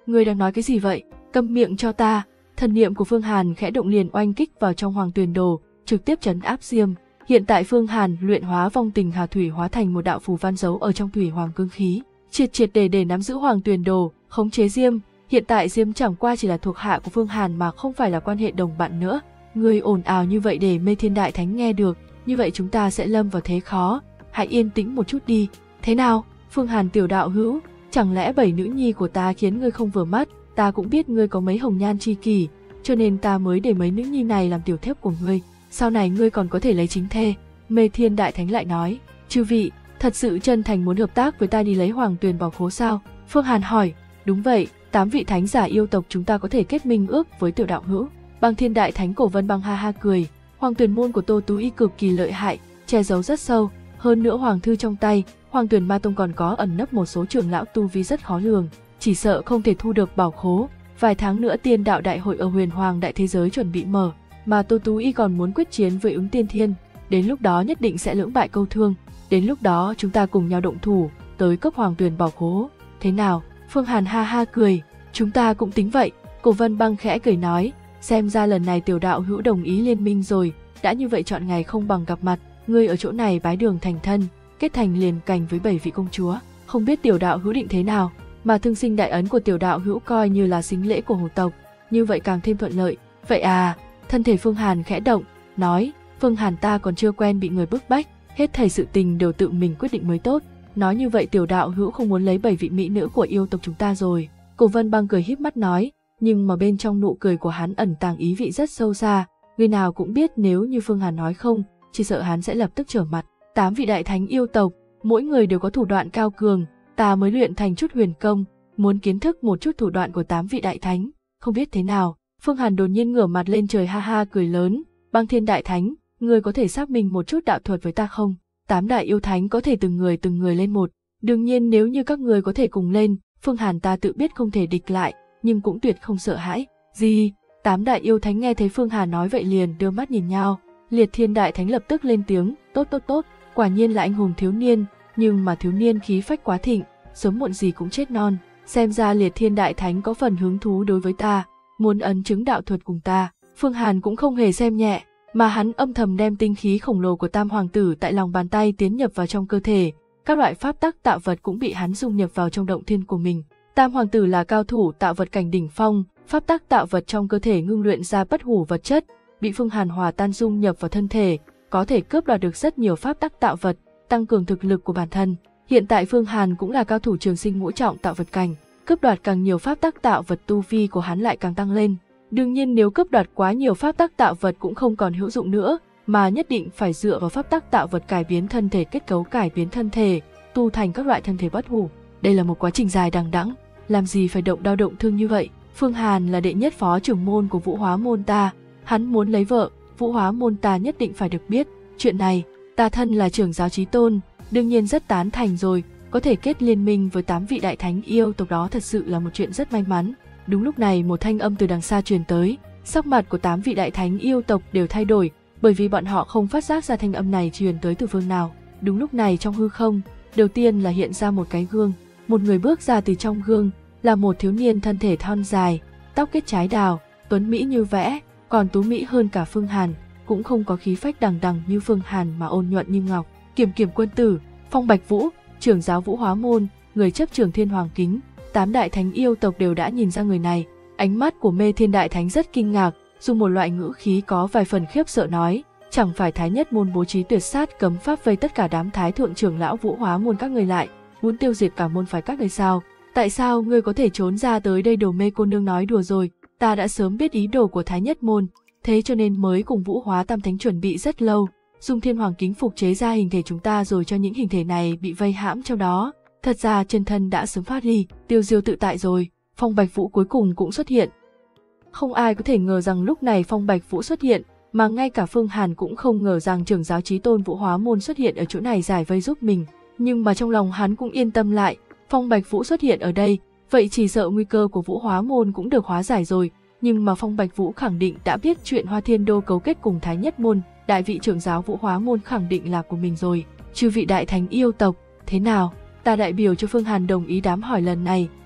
Ngươi đang nói cái gì vậy? Câm miệng cho ta. Thần niệm của Phương Hàn khẽ động liền oanh kích vào trong Hoàng Tuyền Đồ, trực tiếp trấn áp diêm. Hiện tại Phương Hàn luyện hóa vong tình hà thủy hóa thành một đạo phù văn giấu ở trong thủy hoàng cương khí, triệt để nắm giữ Hoàng Tuyền Đồ, khống chế diêm. Hiện tại diêm chẳng qua chỉ là thuộc hạ của Phương Hàn mà không phải là quan hệ đồng bạn nữa. Ngươi ồn ào như vậy để Mê Thiên Đại Thánh nghe được, như vậy chúng ta sẽ lâm vào thế khó. Hãy yên tĩnh một chút đi. Thế nào, Phương Hàn tiểu đạo hữu, chẳng lẽ 7 nữ nhi của ta khiến ngươi không vừa mắt? Ta cũng biết ngươi có mấy hồng nhan chi kỷ, cho nên ta mới để mấy nữ nhi này làm tiểu thiếp của ngươi. Sau này ngươi còn có thể lấy chính thê. Mê Thiên Đại Thánh lại nói, chư vị, thật sự chân thành muốn hợp tác với ta đi lấy Hoàng Tuyền Bảo Khố sao? Phương Hàn hỏi, đúng vậy, 8 vị thánh giả yêu tộc chúng ta có thể kết minh ước với tiểu đạo hữu. Băng Thiên Đại Thánh Cổ Vân Băng ha ha cười, Hoàng Tuyền môn của Tô Tú Y cực kỳ lợi hại, che giấu rất sâu, hơn nữa hoàng thư trong tay, Hoàng Tuyền Ma Tông còn có ẩn nấp một số trưởng lão tu vi rất khó lường, chỉ sợ không thể thu được bảo khố. Vài tháng nữa Tiên Đạo Đại hội ở Huyền Hoàng Đại Thế Giới chuẩn bị mở, mà Tô Tú Y còn muốn quyết chiến với Ứng Tiên Thiên, đến lúc đó nhất định sẽ lưỡng bại câu thương, đến lúc đó chúng ta cùng nhau động thủ, tới cấp Hoàng Tuyền bảo khố. Thế nào? Phương Hàn ha ha cười, chúng ta cũng tính vậy. Cổ Vân Băng khẽ cười nói, xem ra lần này tiểu đạo hữu đồng ý liên minh rồi, đã như vậy chọn ngày không bằng gặp mặt, ngươi ở chỗ này bái đường thành thân, kết thành liền cành với 7 vị công chúa, không biết tiểu đạo hữu định thế nào, mà thương sinh đại ấn của tiểu đạo hữu coi như là sính lễ của hồ tộc, như vậy càng thêm thuận lợi. Vậy à? Thân thể Phương Hàn khẽ động, nói, Phương Hàn ta còn chưa quen bị người bức bách, hết thảy sự tình đều tự mình quyết định mới tốt. Nói như vậy tiểu đạo hữu không muốn lấy 7 vị mỹ nữ của yêu tộc chúng ta rồi. Cổ Vân Băng cười híp mắt nói, nhưng mà bên trong nụ cười của hắn ẩn tàng ý vị rất sâu xa, người nào cũng biết nếu như Phương Hàn nói không, chỉ sợ hắn sẽ lập tức trở mặt. 8 vị đại thánh yêu tộc, mỗi người đều có thủ đoạn cao cường, ta mới luyện thành chút huyền công, muốn kiến thức một chút thủ đoạn của 8 vị đại thánh, không biết thế nào. Phương Hàn đột nhiên ngửa mặt lên trời ha ha cười lớn, Băng Thiên Đại Thánh, ngươi có thể xác minh một chút đạo thuật với ta không? 8 đại yêu thánh có thể từng người lên một, đương nhiên nếu như các người có thể cùng lên, Phương Hàn ta tự biết không thể địch lại, nhưng cũng tuyệt không sợ hãi. Gì? 8 đại yêu thánh nghe thấy Phương Hàn nói vậy liền đưa mắt nhìn nhau. Liệt Thiên Đại Thánh lập tức lên tiếng, tốt, quả nhiên là anh hùng thiếu niên, nhưng mà thiếu niên khí phách quá thịnh, sớm muộn gì cũng chết non. Xem ra Liệt Thiên Đại Thánh có phần hứng thú đối với ta, muốn ấn chứng đạo thuật cùng ta. Phương Hàn cũng không hề xem nhẹ, mà hắn âm thầm đem tinh khí khổng lồ của Tam Hoàng Tử tại lòng bàn tay tiến nhập vào trong cơ thể, các loại pháp tắc tạo vật cũng bị hắn dung nhập vào trong động thiên của mình. Tam Hoàng Tử là cao thủ tạo vật cảnh đỉnh phong, pháp tắc tạo vật trong cơ thể ngưng luyện ra bất hủ vật chất, bị Phương Hàn hòa tan dung nhập vào thân thể, có thể cướp đoạt được rất nhiều pháp tắc tạo vật, tăng cường thực lực của bản thân. Hiện tại Phương Hàn cũng là cao thủ trường sinh ngũ trọng tạo vật cảnh, cướp đoạt càng nhiều pháp tắc tạo vật tu vi của hắn lại càng tăng lên. Đương nhiên nếu cướp đoạt quá nhiều pháp tắc tạo vật cũng không còn hữu dụng nữa, mà nhất định phải dựa vào pháp tắc tạo vật cải biến thân thể, kết cấu cải biến thân thể, tu thành các loại thân thể bất hủ. Đây là một quá trình dài đằng đẵng, làm gì phải động đau động thương như vậy. Phương Hàn là đệ nhất phó trưởng môn của Vũ Hóa môn ta, hắn muốn lấy vợ, Vũ Hóa môn ta nhất định phải được biết. Chuyện này, ta thân là trưởng giáo chí tôn, đương nhiên rất tán thành rồi, có thể kết liên minh với 8 vị đại thánh yêu tộc đó thật sự là một chuyện rất may mắn. Đúng lúc này một thanh âm từ đằng xa truyền tới, sắc mặt của 8 vị đại thánh yêu tộc đều thay đổi, bởi vì bọn họ không phát giác ra thanh âm này truyền tới từ phương nào. Đúng lúc này trong hư không, đầu tiên là hiện ra một cái gương, một người bước ra từ trong gương, là một thiếu niên thân thể thon dài, tóc kết trái đào, tuấn mỹ như vẽ, còn tú mỹ hơn cả Phương Hàn, cũng không có khí phách đằng đằng như Phương Hàn mà ôn nhuận như ngọc. Kiểm quân tử, Phong Bạch Vũ, trưởng giáo Vũ Hóa môn, người chấp trưởng Thiên Hoàng Kính, 8 đại thánh yêu tộc đều đã nhìn ra người này. Ánh mắt của Mê Thiên Đại Thánh rất kinh ngạc, dùng một loại ngữ khí có vài phần khiếp sợ nói, chẳng phải Thái Nhất môn bố trí tuyệt sát cấm pháp vây tất cả đám thái thượng trưởng lão Vũ Hóa môn các người lại, muốn tiêu diệt cả môn phái các người sao? Tại sao ngươi có thể trốn ra tới đây? Đồ Mê cô nương nói đùa rồi, ta đã sớm biết ý đồ của Thái Nhất môn, thế cho nên mới cùng Vũ Hóa Tam Thánh chuẩn bị rất lâu, dùng Thiên Hoàng Kính phục chế ra hình thể chúng ta rồi cho những hình thể này bị vây hãm trong đó. Thật ra chân thân đã sớm phát ly, tiêu diêu tự tại rồi. Phong Bạch Vũ cuối cùng cũng xuất hiện. Không ai có thể ngờ rằng lúc này Phong Bạch Vũ xuất hiện, mà ngay cả Phương Hàn cũng không ngờ rằng trưởng giáo chí tôn Vũ Hóa môn xuất hiện ở chỗ này giải vây giúp mình. Nhưng mà trong lòng hắn cũng yên tâm lại, Phong Bạch Vũ xuất hiện ở đây, vậy chỉ sợ nguy cơ của Vũ Hóa môn cũng được hóa giải rồi. Nhưng mà Phong Bạch Vũ khẳng định đã biết chuyện Hoa Thiên Đô cấu kết cùng Thái Nhất môn, đại vị trưởng giáo Vũ Hóa môn khẳng định là của mình rồi. Chư vị đại thánh yêu tộc, thế nào? Ta đại biểu cho Phương Hàn đồng ý đám hỏi lần này,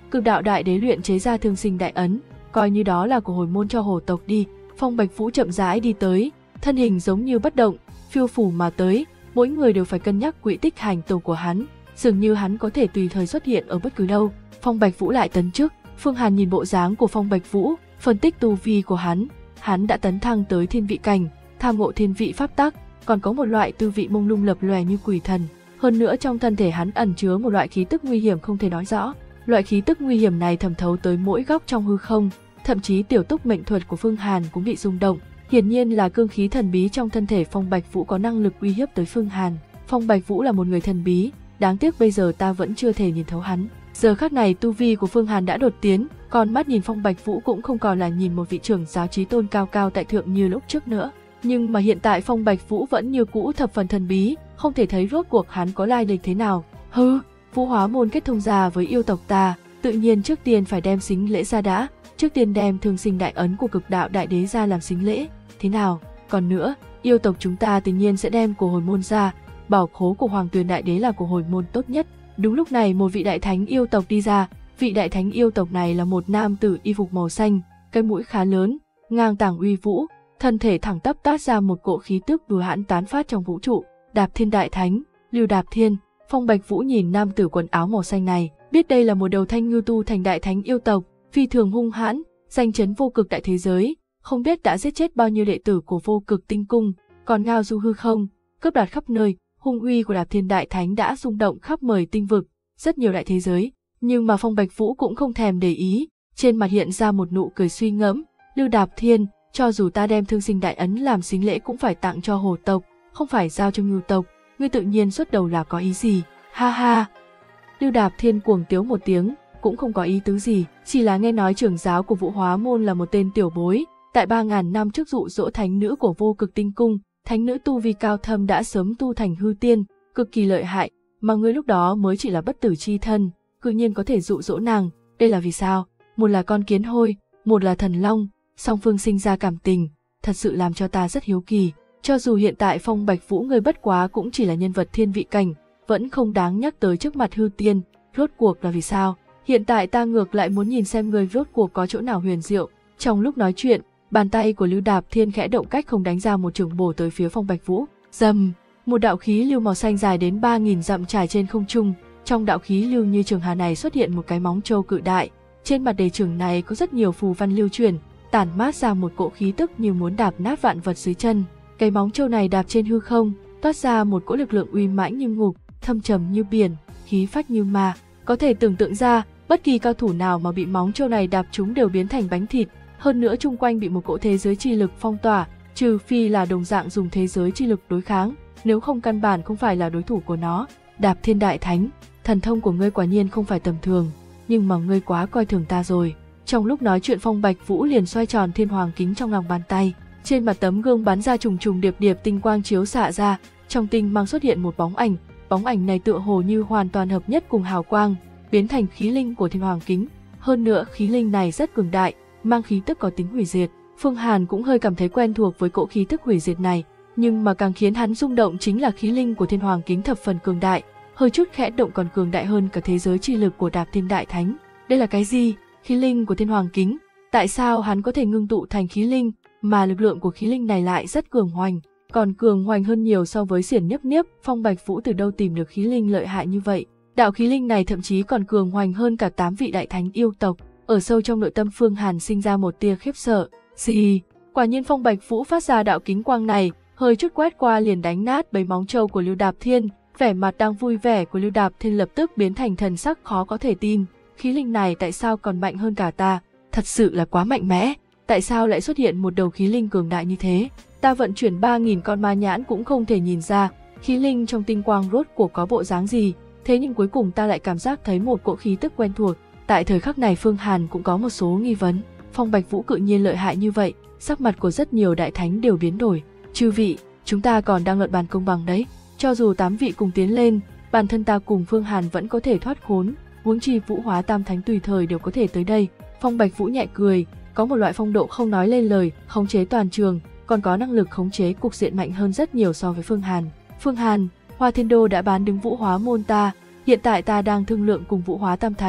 Cực đạo đại đế luyện chế ra thương sinh đại ấn, coi như đó là của hồi môn cho hồ tộc đi. Phong Bạch Vũ chậm rãi đi tới, thân hình giống như bất động, phiêu phù mà tới, mỗi người đều phải cân nhắc quỹ tích hành tẩu của hắn, dường như hắn có thể tùy thời xuất hiện ở bất cứ đâu. Phong Bạch Vũ lại tấn chức. Phương Hàn nhìn bộ dáng của Phong Bạch Vũ, phân tích tu vi của hắn đã tấn thăng tới thiên vị cảnh, tham ngộ thiên vị pháp tắc, còn có một loại tư vị mông lung lập lòe như quỷ thần. Hơn nữa trong thân thể hắn ẩn chứa một loại khí tức nguy hiểm không thể nói rõ. Loại khí tức nguy hiểm này thẩm thấu tới mỗi góc trong hư không, thậm chí tiểu túc mệnh thuật của Phương Hàn cũng bị rung động. Hiển nhiên là cương khí thần bí trong thân thể Phong Bạch Vũ có năng lực uy hiếp tới Phương Hàn. Phong Bạch Vũ là một người thần bí, đáng tiếc bây giờ ta vẫn chưa thể nhìn thấu hắn. Giờ khắc này tu vi của Phương Hàn đã đột tiến, con mắt nhìn Phong Bạch Vũ cũng không còn là nhìn một vị trưởng giáo chí tôn cao cao tại thượng như lúc trước nữa. Nhưng mà hiện tại Phong Bạch Vũ vẫn như cũ thập phần thần bí, không thể thấy rốt cuộc hắn có lai lịch thế nào. Vũ Hóa môn kết thông gia với yêu tộc ta, tự nhiên trước tiên phải đem sính lễ ra đã, trước tiên đem thương sinh đại ấn của cực đạo đại đế ra làm sính lễ, thế nào? Còn nữa, yêu tộc chúng ta tự nhiên sẽ đem của hồi môn ra, bảo khố của Hoàng Tuyền đại đế là của hồi môn tốt nhất. Đúng lúc này một vị đại thánh yêu tộc đi ra, vị đại thánh yêu tộc này là một nam tử y phục màu xanh, cái mũi khá lớn, ngang tàng uy vũ, thân thể thẳng tắp toát ra một cỗ khí tức bừa hãn tán phát trong vũ trụ. Đạp Thiên đại thánh, Lưu Đạp Thiên. Phong Bạch Vũ nhìn nam tử quần áo màu xanh này, biết đây là một đầu thanh ngưu tu thành đại thánh yêu tộc, phi thường hung hãn, danh chấn vô cực đại thế giới, không biết đã giết chết bao nhiêu đệ tử của vô cực tinh cung, còn ngao du hư không, cướp đoạt khắp nơi. Hung uy của Đạp Thiên đại thánh đã rung động khắp 10 tinh vực, rất nhiều đại thế giới. Nhưng mà Phong Bạch Vũ cũng không thèm để ý, trên mặt hiện ra một nụ cười suy ngẫm. Lưu Đạp Thiên, cho dù ta đem thương sinh đại ấn làm sính lễ cũng phải tặng cho hồ tộc, không phải giao cho ngưu tộc. Ngươi tự nhiên xuất đầu là có ý gì? Ha ha! Lưu Đạp Thiên cuồng tiếu một tiếng, cũng không có ý tứ gì, chỉ là nghe nói trưởng giáo của Vũ Hóa môn là một tên tiểu bối, tại 3000 năm trước dụ dỗ thánh nữ của vô cực tinh cung, thánh nữ tu vi cao thâm đã sớm tu thành hư tiên, cực kỳ lợi hại, mà ngươi lúc đó mới chỉ là bất tử chi thân, tự nhiên có thể dụ dỗ nàng, đây là vì sao? Một là con kiến hôi, một là thần long, song phương sinh ra cảm tình, thật sự làm cho ta rất hiếu kỳ. Cho dù hiện tại Phong Bạch Vũ người bất quá cũng chỉ là nhân vật thiên vị cảnh, vẫn không đáng nhắc tới trước mặt hư tiên, rốt cuộc là vì sao? Hiện tại ta ngược lại muốn nhìn xem người rốt cuộc có chỗ nào huyền diệu. Trong lúc nói chuyện, bàn tay của Lưu Đạp Thiên khẽ động cách không đánh ra một chưởng bổ tới phía Phong Bạch Vũ. Rầm, một đạo khí lưu màu xanh dài đến 3000 dặm trải trên không trung. Trong đạo khí lưu như trường hà này xuất hiện một cái móng trâu cự đại. Trên mặt đề trường này có rất nhiều phù văn lưu chuyển, tản mát ra một cỗ khí tức như muốn đạp nát vạn vật dưới chân. Cái móng trâu này đạp trên hư không, toát ra một cỗ lực lượng uy mãnh như ngục, thâm trầm như biển, khí phách như ma. Có thể tưởng tượng ra, bất kỳ cao thủ nào mà bị móng trâu này đạp trúng đều biến thành bánh thịt. Hơn nữa chung quanh bị một cỗ thế giới chi lực phong tỏa, trừ phi là đồng dạng dùng thế giới chi lực đối kháng, nếu không căn bản không phải là đối thủ của nó. Đạp Thiên đại thánh, thần thông của ngươi quả nhiên không phải tầm thường, nhưng mà ngươi quá coi thường ta rồi. Trong lúc nói chuyện Phong Bạch Vũ liền xoay tròn thiên hoàng kính trong lòng bàn tay. Trên mặt tấm gương bắn ra trùng trùng điệp điệp tinh quang chiếu xạ ra, trong tinh mang xuất hiện một bóng ảnh này tựa hồ như hoàn toàn hợp nhất cùng hào quang, biến thành khí linh của thiên hoàng kính. Hơn nữa khí linh này rất cường đại, mang khí tức có tính hủy diệt. Phương Hàn cũng hơi cảm thấy quen thuộc với cỗ khí tức hủy diệt này, nhưng mà càng khiến hắn rung động chính là khí linh của thiên hoàng kính thập phần cường đại, hơi chút khẽ động còn cường đại hơn cả thế giới chi lực của Đạp Thiên đại thánh. Đây là cái gì? Khí linh của thiên hoàng kính? Tại sao hắn có thể ngưng tụ thành khí linh? Mà lực lượng của khí linh này lại rất cường hoành, còn cường hoành hơn nhiều so với Xiển Niếp Niếp. Phong Bạch Vũ từ đâu tìm được khí linh lợi hại như vậy? Đạo khí linh này thậm chí còn cường hoành hơn cả 8 vị đại thánh yêu tộc. Ở sâu trong nội tâm Phương Hàn sinh ra một tia khiếp sợ. Gì? Quả nhiên Phong Bạch Vũ phát ra đạo kính quang này, hơi chút quét qua liền đánh nát bầy móng trâu của Lưu Đạp Thiên. Vẻ mặt đang vui vẻ của Lưu Đạp Thiên lập tức biến thành thần sắc khó có thể tin. Khí linh này tại sao còn mạnh hơn cả ta? Thật sự là quá mạnh mẽ. Tại sao lại xuất hiện một đầu khí linh cường đại như thế? Ta vận chuyển 3000 con ma nhãn cũng không thể nhìn ra khí linh trong tinh quang rốt cuộc có bộ dáng gì. Thế nhưng cuối cùng ta lại cảm giác thấy một cỗ khí tức quen thuộc. Tại thời khắc này Phương Hàn cũng có một số nghi vấn. Phong Bạch Vũ cự nhiên lợi hại như vậy, sắc mặt của rất nhiều đại thánh đều biến đổi. Chư vị, chúng ta còn đang luận bàn công bằng đấy. Cho dù 8 vị cùng tiến lên, bản thân ta cùng Phương Hàn vẫn có thể thoát khốn, huống chi Vũ Hóa Tam Thánh tùy thời đều có thể tới đây. Phong Bạch Vũ nhẹ cười, có một loại phong độ không nói lên lời, khống chế toàn trường, còn có năng lực khống chế cục diện mạnh hơn rất nhiều so với Phương Hàn. Phương Hàn, Hoa Thiên Đô đã bán đứng Vũ Hóa môn ta, hiện tại ta đang thương lượng cùng Vũ Hóa Tam Thánh,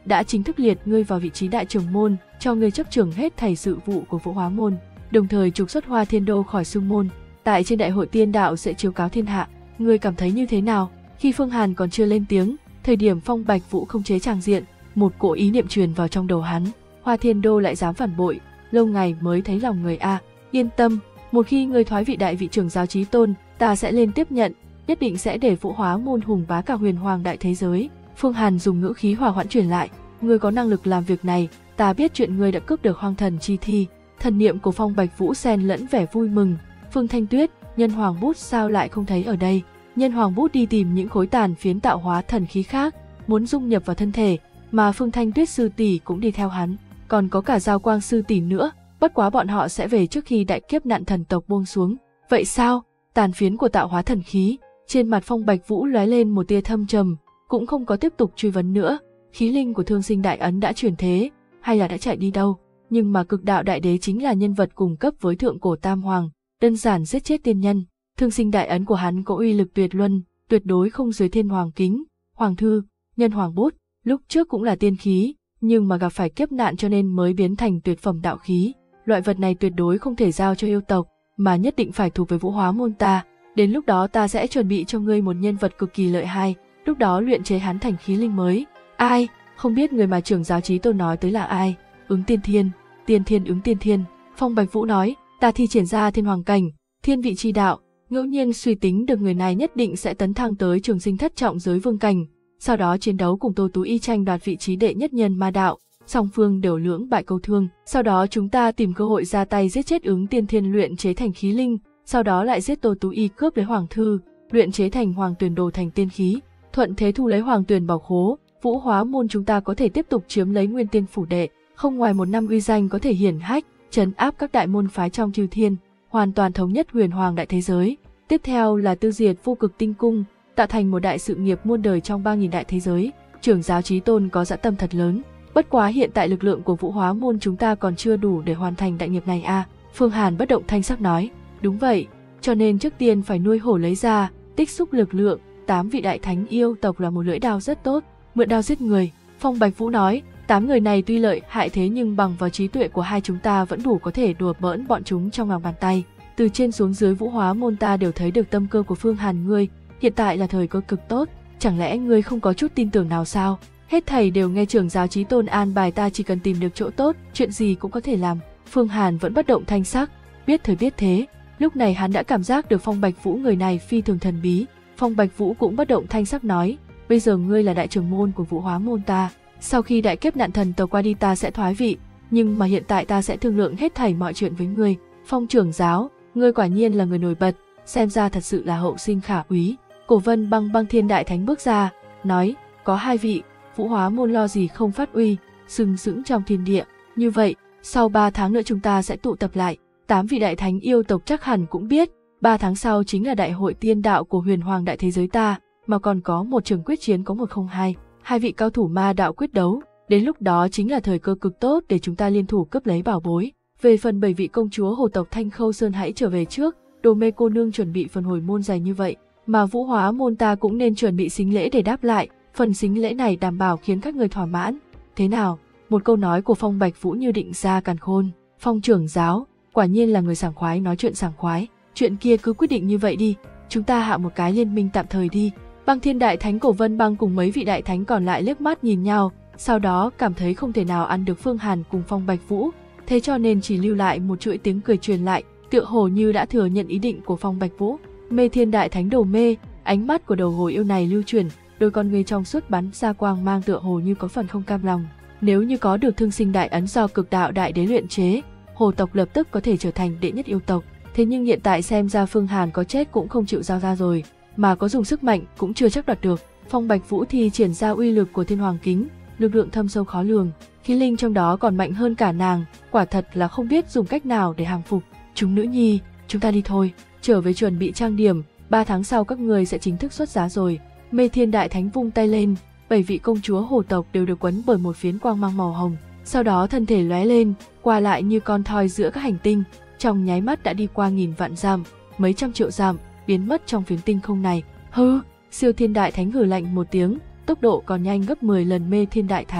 đã chính thức liệt ngươi vào vị trí đại trưởng môn, cho ngươi chấp trưởng hết thảy sự vụ của Vũ Hóa môn, đồng thời trục xuất Hoa Thiên Đô khỏi Xương môn. Tại trên đại hội tiên đạo sẽ chiếu cáo thiên hạ, ngươi cảm thấy như thế nào? Khi Phương Hàn còn chưa lên tiếng, thời điểm Phong Bạch Vũ không chế tràng diện, một cỗ ý niệm truyền vào trong đầu hắn. Hoa Thiên Đô lại dám phản bội, lâu ngày mới thấy lòng người a. Yên tâm, một khi ngươi thoái vị đại vị trưởng giáo chí tôn, ta sẽ lên tiếp nhận, nhất định sẽ để Vũ Hóa môn hùng bá cả huyền hoàng đại thế giới. Phương Hàn dùng ngữ khí hòa hoãn truyền lại, ngươi có năng lực làm việc này, ta biết chuyện ngươi đã cướp được Hoang Thần chi thi. Thần niệm của Phong Bạch Vũ xen lẫn vẻ vui mừng. Phương Thanh Tuyết, Nhân Hoàng Bút sao lại không thấy ở đây? Nhân Hoàng Bút đi tìm những khối tàn phiến tạo hóa thần khí khác, muốn dung nhập vào thân thể, mà Phương Thanh Tuyết sư tỷ cũng đi theo hắn, còn có cả Giao Quang sư tỷ nữa, bất quá bọn họ sẽ về trước khi đại kiếp nạn thần tộc buông xuống. Vậy sao? Tàn phiến của tạo hóa thần khí. Trên mặt Phong Bạch Vũ lóe lên một tia thâm trầm, cũng không có tiếp tục truy vấn nữa. Khí linh của Thương Sinh Đại Ấn đã chuyển thế, hay là đã chạy đi đâu? Nhưng mà Cực Đạo Đại Đế chính là nhân vật cùng cấp với Thượng Cổ Tam Hoàng, đơn giản giết chết tiên nhân. Thương Sinh Đại Ấn của hắn có uy lực tuyệt luân, tuyệt đối không dưới Thiên Hoàng Kính, Hoàng Thư, Nhân Hoàng Bút. Lúc trước cũng là tiên khí, nhưng mà gặp phải kiếp nạn cho nên mới biến thành tuyệt phẩm đạo khí. Loại vật này tuyệt đối không thể giao cho yêu tộc, mà nhất định phải thuộc về Vũ Hóa môn ta. Đến lúc đó ta sẽ chuẩn bị cho ngươi một nhân vật cực kỳ lợi hại, lúc đó luyện chế hắn thành khí linh mới. Ai? Không biết người mà trưởng giáo chí tôn nói tới là ai? Ứng Tiên Thiên, Tiên Thiên Ứng Tiên Thiên. Phong Bạch Vũ nói, ta thi triển ra thiên hoàng cảnh, thiên vị chi đạo, ngẫu nhiên suy tính được người này nhất định sẽ tấn thăng tới trường sinh thất trọng giới vương cảnh, sau đó chiến đấu cùng Tô Tú Y tranh đoạt vị trí đệ nhất nhân ma đạo, song phương đều lưỡng bại câu thương. Sau đó chúng ta tìm cơ hội ra tay giết chết Ứng Tiên Thiên luyện chế thành khí linh, sau đó lại giết Tô Tú Y cướp lấy Hoàng Thư, luyện chế thành Hoàng Tuyền đồ thành tiên khí, thuận thế thu lấy Hoàng Tuyền bảo khố. Vũ Hóa môn chúng ta có thể tiếp tục chiếm lấy Nguyên Tiên phủ đệ, không ngoài một năm uy danh có thể hiển hách, trấn áp các đại môn phái trong chư thiên, hoàn toàn thống nhất huyền hoàng đại thế giới. Tiếp theo là tiêu diệt Vô Cực Tinh cung, tạo thành một đại sự nghiệp muôn đời trong 3000 đại thế giới. Trưởng giáo chí tôn có dã tâm thật lớn, bất quá hiện tại lực lượng của Vũ Hóa môn chúng ta còn chưa đủ để hoàn thành đại nghiệp này a. Phương Hàn bất động thanh sắc nói, đúng vậy, cho nên trước tiên phải nuôi hổ lấy ra, tích xúc lực lượng. 8 vị đại thánh yêu tộc là một lưỡi đao rất tốt, mượn đao giết người. Phong Bạch Vũ nói, 8 người này tuy lợi hại thế nhưng bằng vào trí tuệ của hai chúng ta vẫn đủ có thể đùa bỡn bọn chúng trong lòng bàn tay. Từ trên xuống dưới Vũ Hóa môn ta đều thấy được tâm cơ của Phương Hàn ngươi, hiện tại là thời cơ cực tốt, chẳng lẽ ngươi không có chút tin tưởng nào sao? Hết thầy đều nghe trưởng giáo chí tôn an bài, ta chỉ cần tìm được chỗ tốt, chuyện gì cũng có thể làm. Phương Hàn vẫn bất động thanh sắc, biết thời biết thế, lúc này hắn đã cảm giác được Phong Bạch Vũ người này phi thường thần bí. Phong Bạch Vũ cũng bất động thanh sắc nói, bây giờ ngươi là đại trưởng môn của Vũ Hóa môn ta, sau khi đại kiếp nạn thần tộc qua đi ta sẽ thoái vị, nhưng mà hiện tại ta sẽ thương lượng hết thảy mọi chuyện với ngươi. Phong trưởng giáo, ngươi quả nhiên là người nổi bật, xem ra thật sự là hậu sinh khả úy. Cổ Vân Băng Băng Thiên đại thánh bước ra, nói, có 2 vị, Vũ Hóa môn lo gì không phát uy, sừng sững trong thiên địa. Như vậy, sau 3 tháng nữa chúng ta sẽ tụ tập lại, 8 vị đại thánh yêu tộc chắc hẳn cũng biết, 3 tháng sau chính là đại hội tiên đạo của huyền hoàng đại thế giới ta, mà còn có một trường quyết chiến có 102, 2 vị cao thủ ma đạo quyết đấu, đến lúc đó chính là thời cơ cực tốt để chúng ta liên thủ cướp lấy bảo bối. Về phần 7 vị công chúa hồ tộc Thanh Khâu Sơn hãy trở về trước, Đồ Mê cô nương chuẩn bị phần hồi môn dài như vậy, mà Vũ Hóa môn ta cũng nên chuẩn bị sính lễ để đáp lại, phần sính lễ này đảm bảo khiến các người thỏa mãn. Thế nào? Một câu nói của Phong Bạch Vũ như định ra càn khôn. Phong trưởng giáo, quả nhiên là người sảng khoái nói chuyện sảng khoái, chuyện kia cứ quyết định như vậy đi, chúng ta hạ một cái liên minh tạm thời đi. Băng Thiên đại thánh Cổ Vân Băng cùng mấy vị đại thánh còn lại liếc mắt nhìn nhau, sau đó cảm thấy không thể nào ăn được Phương Hàn cùng Phong Bạch Vũ, thế cho nên chỉ lưu lại một chuỗi tiếng cười truyền lại, tựa hồ như đã thừa nhận ý định của Phong Bạch Vũ. Mê Thiên đại thánh Đồ Mê, ánh mắt của đầu hồ yêu này lưu chuyển, đôi con người trong suốt bắn ra quang mang tựa hồ như có phần không cam lòng. Nếu như có được Thương Sinh Đại Ấn do Cực Đạo Đại Đế luyện chế, hồ tộc lập tức có thể trở thành đệ nhất yêu tộc. Thế nhưng hiện tại xem ra Phương Hàn có chết cũng không chịu giao ra rồi, mà có dùng sức mạnh cũng chưa chắc đoạt được. Phong Bạch Vũ thì triển ra uy lực của Thiên Hoàng Kính, lực lượng thâm sâu khó lường, khí linh trong đó còn mạnh hơn cả nàng, quả thật là không biết dùng cách nào để hàng phục. Chúng nữ nhi, chúng ta đi thôi, trở về chuẩn bị trang điểm, 3 tháng sau các người sẽ chính thức xuất giá rồi. Mê Thiên đại thánh vung tay lên, 7 vị công chúa hồ tộc đều được quấn bởi một phiến quang mang màu hồng, sau đó thân thể lóe lên, qua lại như con thoi giữa các hành tinh, trong nháy mắt đã đi qua nghìn vạn dặm, mấy trăm triệu dặm, biến mất trong phiến tinh không này. Hừ, Siêu Thiên đại thánh hừ lạnh một tiếng, tốc độ còn nhanh gấp 10 lần Mê Thiên đại thánh.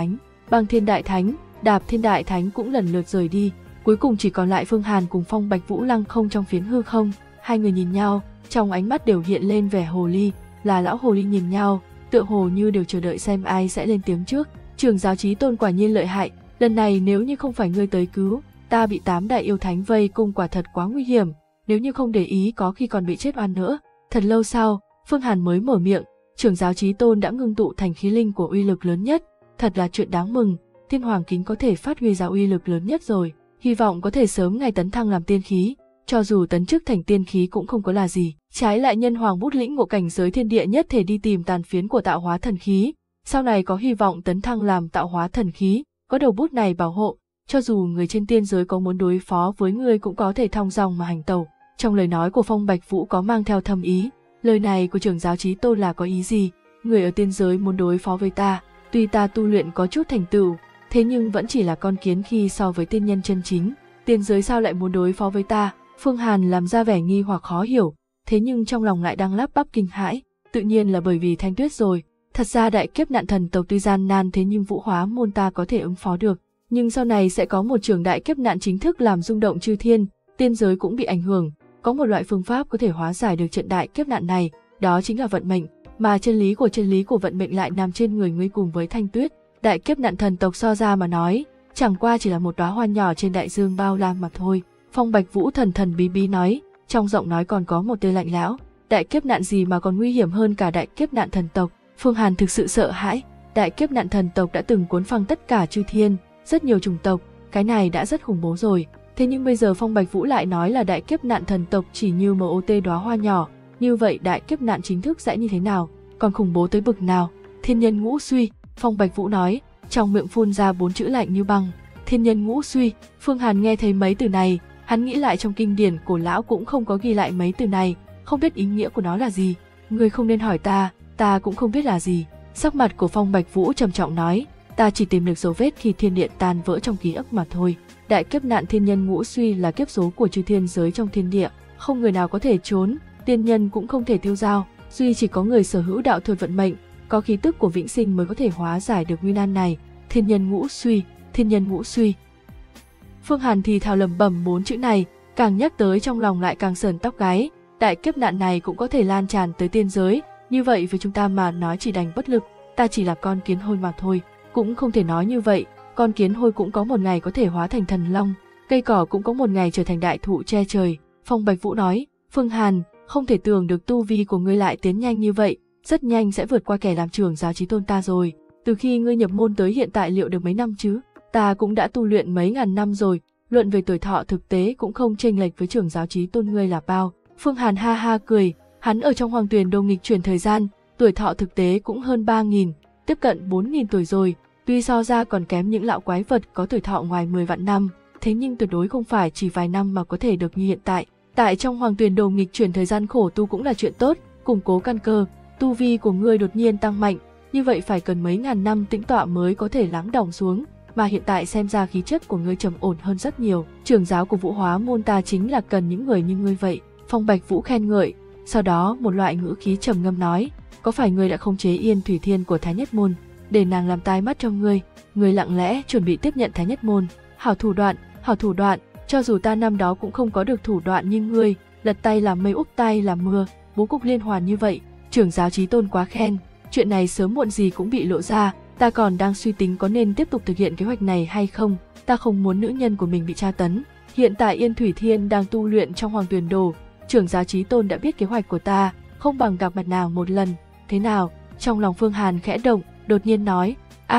Băng Thiên Đại Thánh, Đạp Thiên Đại Thánh cũng lần lượt rời đi, cuối cùng chỉ còn lại Phương Hàn cùng Phong Bạch Vũ lăng không trong phiến hư không. Hai người nhìn nhau, trong ánh mắt đều hiện lên vẻ hồ ly, là lão hồ ly nhìn nhau, tựa hồ như đều chờ đợi xem ai sẽ lên tiếng trước. Trưởng giáo Chí Tôn quả nhiên lợi hại, lần này nếu như không phải ngươi tới cứu, ta bị 8 đại yêu thánh vây cung quả thật quá nguy hiểm, nếu như không để ý có khi còn bị chết oan nữa. Thật lâu sau, Phương Hàn mới mở miệng, trưởng giáo Chí Tôn đã ngưng tụ thành khí linh của uy lực lớn nhất, thật là chuyện đáng mừng, Thiên Hoàng Kính có thể phát huy ra uy lực lớn nhất rồi, hy vọng có thể sớm ngày tấn thăng làm tiên khí, cho dù tấn chức thành tiên khí cũng không có là gì. Trái lại Nhân Hoàng Bút lĩnh ngộ cảnh giới thiên địa nhất thể đi tìm tàn phiến của tạo hóa thần khí, sau này có hy vọng tấn thăng làm tạo hóa thần khí, có đầu bút này bảo hộ, cho dù người trên tiên giới có muốn đối phó với ngươi cũng có thể thong dong mà hành tẩu. Trong lời nói của Phong Bạch Vũ có mang theo thâm ý, lời này của trưởng giáo Chí Tôn là có ý gì? Người ở tiên giới muốn đối phó với ta, tuy ta tu luyện có chút thành tựu, thế nhưng vẫn chỉ là con kiến khi so với tiên nhân chân chính, tiên giới sao lại muốn đối phó với ta? Phương Hàn làm ra vẻ nghi hoặc khó hiểu, thế nhưng trong lòng lại đang lắp bắp kinh hãi, tự nhiên là bởi vì Thanh Tuyết rồi. Thật ra đại kiếp nạn thần tộc tuy gian nan thế nhưng Vũ Hóa môn ta có thể ứng phó được, nhưng sau này sẽ có một trường đại kiếp nạn chính thức làm rung động chư thiên, tiên giới cũng bị ảnh hưởng, có một loại phương pháp có thể hóa giải được trận đại kiếp nạn này, đó chính là vận mệnh, mà chân lý của vận mệnh lại nằm trên người ngươi cùng với Thanh Tuyết. Đại kiếp nạn thần tộc so ra mà nói, chẳng qua chỉ là một đóa hoa nhỏ trên đại dương bao la mà thôi. Phong Bạch Vũ thần thần bí bí nói, trong giọng nói còn có một tia lạnh lẽo. Đại kiếp nạn gì mà còn nguy hiểm hơn cả đại kiếp nạn thần tộc? Phương Hàn thực sự sợ hãi. Đại kiếp nạn thần tộc đã từng cuốn phăng tất cả chư thiên, rất nhiều chủng tộc, cái này đã rất khủng bố rồi. Thế nhưng bây giờ Phong Bạch Vũ lại nói là đại kiếp nạn thần tộc chỉ như một đóa hoa nhỏ, như vậy đại kiếp nạn chính thức sẽ như thế nào? Còn khủng bố tới bực nào? Thiên nhân ngũ suy, Phong Bạch Vũ nói, trong miệng phun ra 4 chữ lạnh như băng. Thiên nhân ngũ suy. Phương Hàn nghe thấy mấy từ này, hắn nghĩ lại trong kinh điển cổ lão cũng không có ghi lại mấy từ này, không biết ý nghĩa của nó là gì. Ngươi không nên hỏi ta cũng không biết là gì. Sắc mặt của Phong Bạch Vũ trầm trọng nói, ta chỉ tìm được dấu vết khi thiên địa tan vỡ trong ký ức mà thôi. Đại kiếp nạn thiên nhân ngũ suy là kiếp số của chư thiên giới trong thiên địa, không người nào có thể trốn, tiên nhân cũng không thể tiêu dao, duy chỉ có người sở hữu đạo thuật vận mệnh, có khí tức của vĩnh sinh mới có thể hóa giải được nguy nan này. Thiên nhân ngũ suy, thiên nhân ngũ suy. Phương Hàn thì thào lẩm bẩm 4 chữ này, càng nhắc tới trong lòng lại càng sởn tóc gáy. Đại kiếp nạn này cũng có thể lan tràn tới tiên giới, như vậy với chúng ta mà nói chỉ đành bất lực, ta chỉ là con kiến hôi mà thôi. Cũng không thể nói như vậy, con kiến hôi cũng có một ngày có thể hóa thành thần long, cây cỏ cũng có một ngày trở thành đại thụ che trời. Phong Bạch Vũ nói, Phương Hàn, không thể tưởng được tu vi của ngươi lại tiến nhanh như vậy, rất nhanh sẽ vượt qua kẻ làm trưởng giáo Chí Tôn ta rồi. Từ khi ngươi nhập môn tới hiện tại liệu được mấy năm chứ? Ta cũng đã tu luyện mấy ngàn năm rồi, luận về tuổi thọ thực tế cũng không chênh lệch với trưởng giáo Chí Tôn ngươi là bao. Phương Hàn ha ha cười, hắn ở trong Hoàng Tuyền Đô nghịch chuyển thời gian, tuổi thọ thực tế cũng hơn 3.000, tiếp cận 4.000 tuổi rồi, tuy so ra còn kém những lão quái vật có tuổi thọ ngoài 10 vạn năm, thế nhưng tuyệt đối không phải chỉ vài năm mà có thể được như hiện tại. Tại trong Hoàng Tuyền Đô nghịch chuyển thời gian khổ tu cũng là chuyện tốt, củng cố căn cơ, tu vi của ngươi đột nhiên tăng mạnh, như vậy phải cần mấy ngàn năm tĩnh tọa mới có thể lắng đọng xuống, mà hiện tại xem ra khí chất của ngươi trầm ổn hơn rất nhiều. Trưởng giáo của Vũ Hóa môn ta chính là cần những người như ngươi vậy. Phong Bạch Vũ khen ngợi, sau đó một loại ngữ khí trầm ngâm nói, có phải ngươi đã khống chế Yên Thủy Thiên của Thái Nhất môn, để nàng làm tai mắt cho ngươi? Ngươi lặng lẽ chuẩn bị tiếp nhận Thái Nhất môn, hảo thủ đoạn, cho dù ta năm đó cũng không có được thủ đoạn như ngươi, lật tay làm mây úp tay làm mưa, bố cục liên hoàn như vậy. Trưởng giáo Chí Tôn quá khen, chuyện này sớm muộn gì cũng bị lộ ra, ta còn đang suy tính có nên tiếp tục thực hiện kế hoạch này hay không, ta không muốn nữ nhân của mình bị tra tấn. Hiện tại Yên Thủy Thiên đang tu luyện trong Hoàng Tuyền Đồ, trưởng giáo Chí Tôn đã biết kế hoạch của ta, không bằng gặp mặt nàng một lần, thế nào? Trong lòng Phương Hàn khẽ động, đột nhiên nói,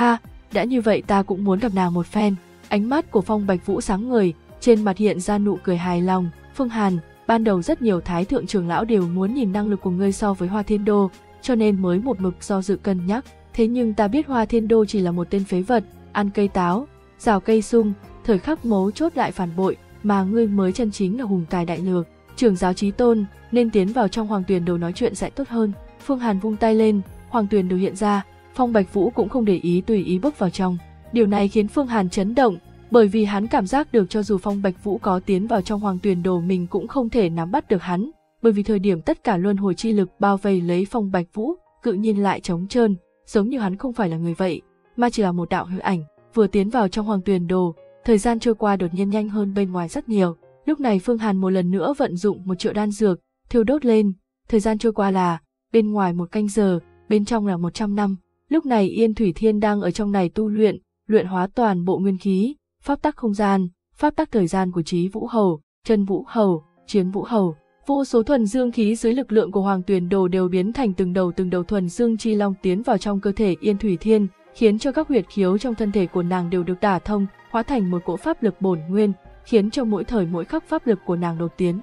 đã như vậy ta cũng muốn gặp nàng một phen. Ánh mắt của Phong Bạch Vũ sáng ngời, trên mặt hiện ra nụ cười hài lòng. Phương Hàn, ban đầu rất nhiều thái thượng trưởng lão đều muốn nhìn năng lực của ngươi so với Hoa Thiên Đô, cho nên mới một mực do dự cân nhắc. Thế nhưng ta biết Hoa Thiên Đô chỉ là một tên phế vật, ăn cây táo, rào cây sung, thời khắc mấu chốt lại phản bội, mà ngươi mới chân chính là hùng tài đại lược. Trưởng giáo Chí Tôn nên tiến vào trong Hoàng Tuyền Đồ nói chuyện sẽ tốt hơn. Phương Hàn vung tay lên, Hoàng Tuyền Đồ hiện ra, Phong Bạch Vũ cũng không để ý tùy ý bước vào trong. Điều này khiến Phương Hàn chấn động, bởi vì hắn cảm giác được cho dù Phong Bạch Vũ có tiến vào trong Hoàng Tuyền Đồ mình cũng không thể nắm bắt được hắn, bởi vì thời điểm tất cả luân hồi chi lực bao vây lấy Phong Bạch Vũ, tự nhiên lại trống trơn, giống như hắn không phải là người vậy, mà chỉ là một đạo hư ảnh. vừa tiến vào trong Hoàng Tuyền Đồ, thời gian trôi qua đột nhiên nhanh hơn bên ngoài rất nhiều. Lúc này Phương Hàn một lần nữa vận dụng 1 triệu đan dược, thiêu đốt lên. Thời gian trôi qua là bên ngoài 1 canh giờ, bên trong là 100 năm. Lúc này Yên Thủy Thiên đang ở trong này tu luyện hóa toàn bộ nguyên khí, pháp tắc không gian, pháp tắc thời gian của Chí Vũ Hầu, Chân Vũ Hầu, Chiến Vũ Hầu. Vô số thuần dương khí dưới lực lượng của Hoàng Tuyền Đồ đều biến thành từng đầu thuần dương chi long tiến vào trong cơ thể Yên Thủy Thiên, khiến cho các huyệt khiếu trong thân thể của nàng đều được đả thông, hóa thành một cỗ pháp lực bổn nguyên, khiến cho mỗi thời mỗi khắc pháp lực của nàng đột tiến.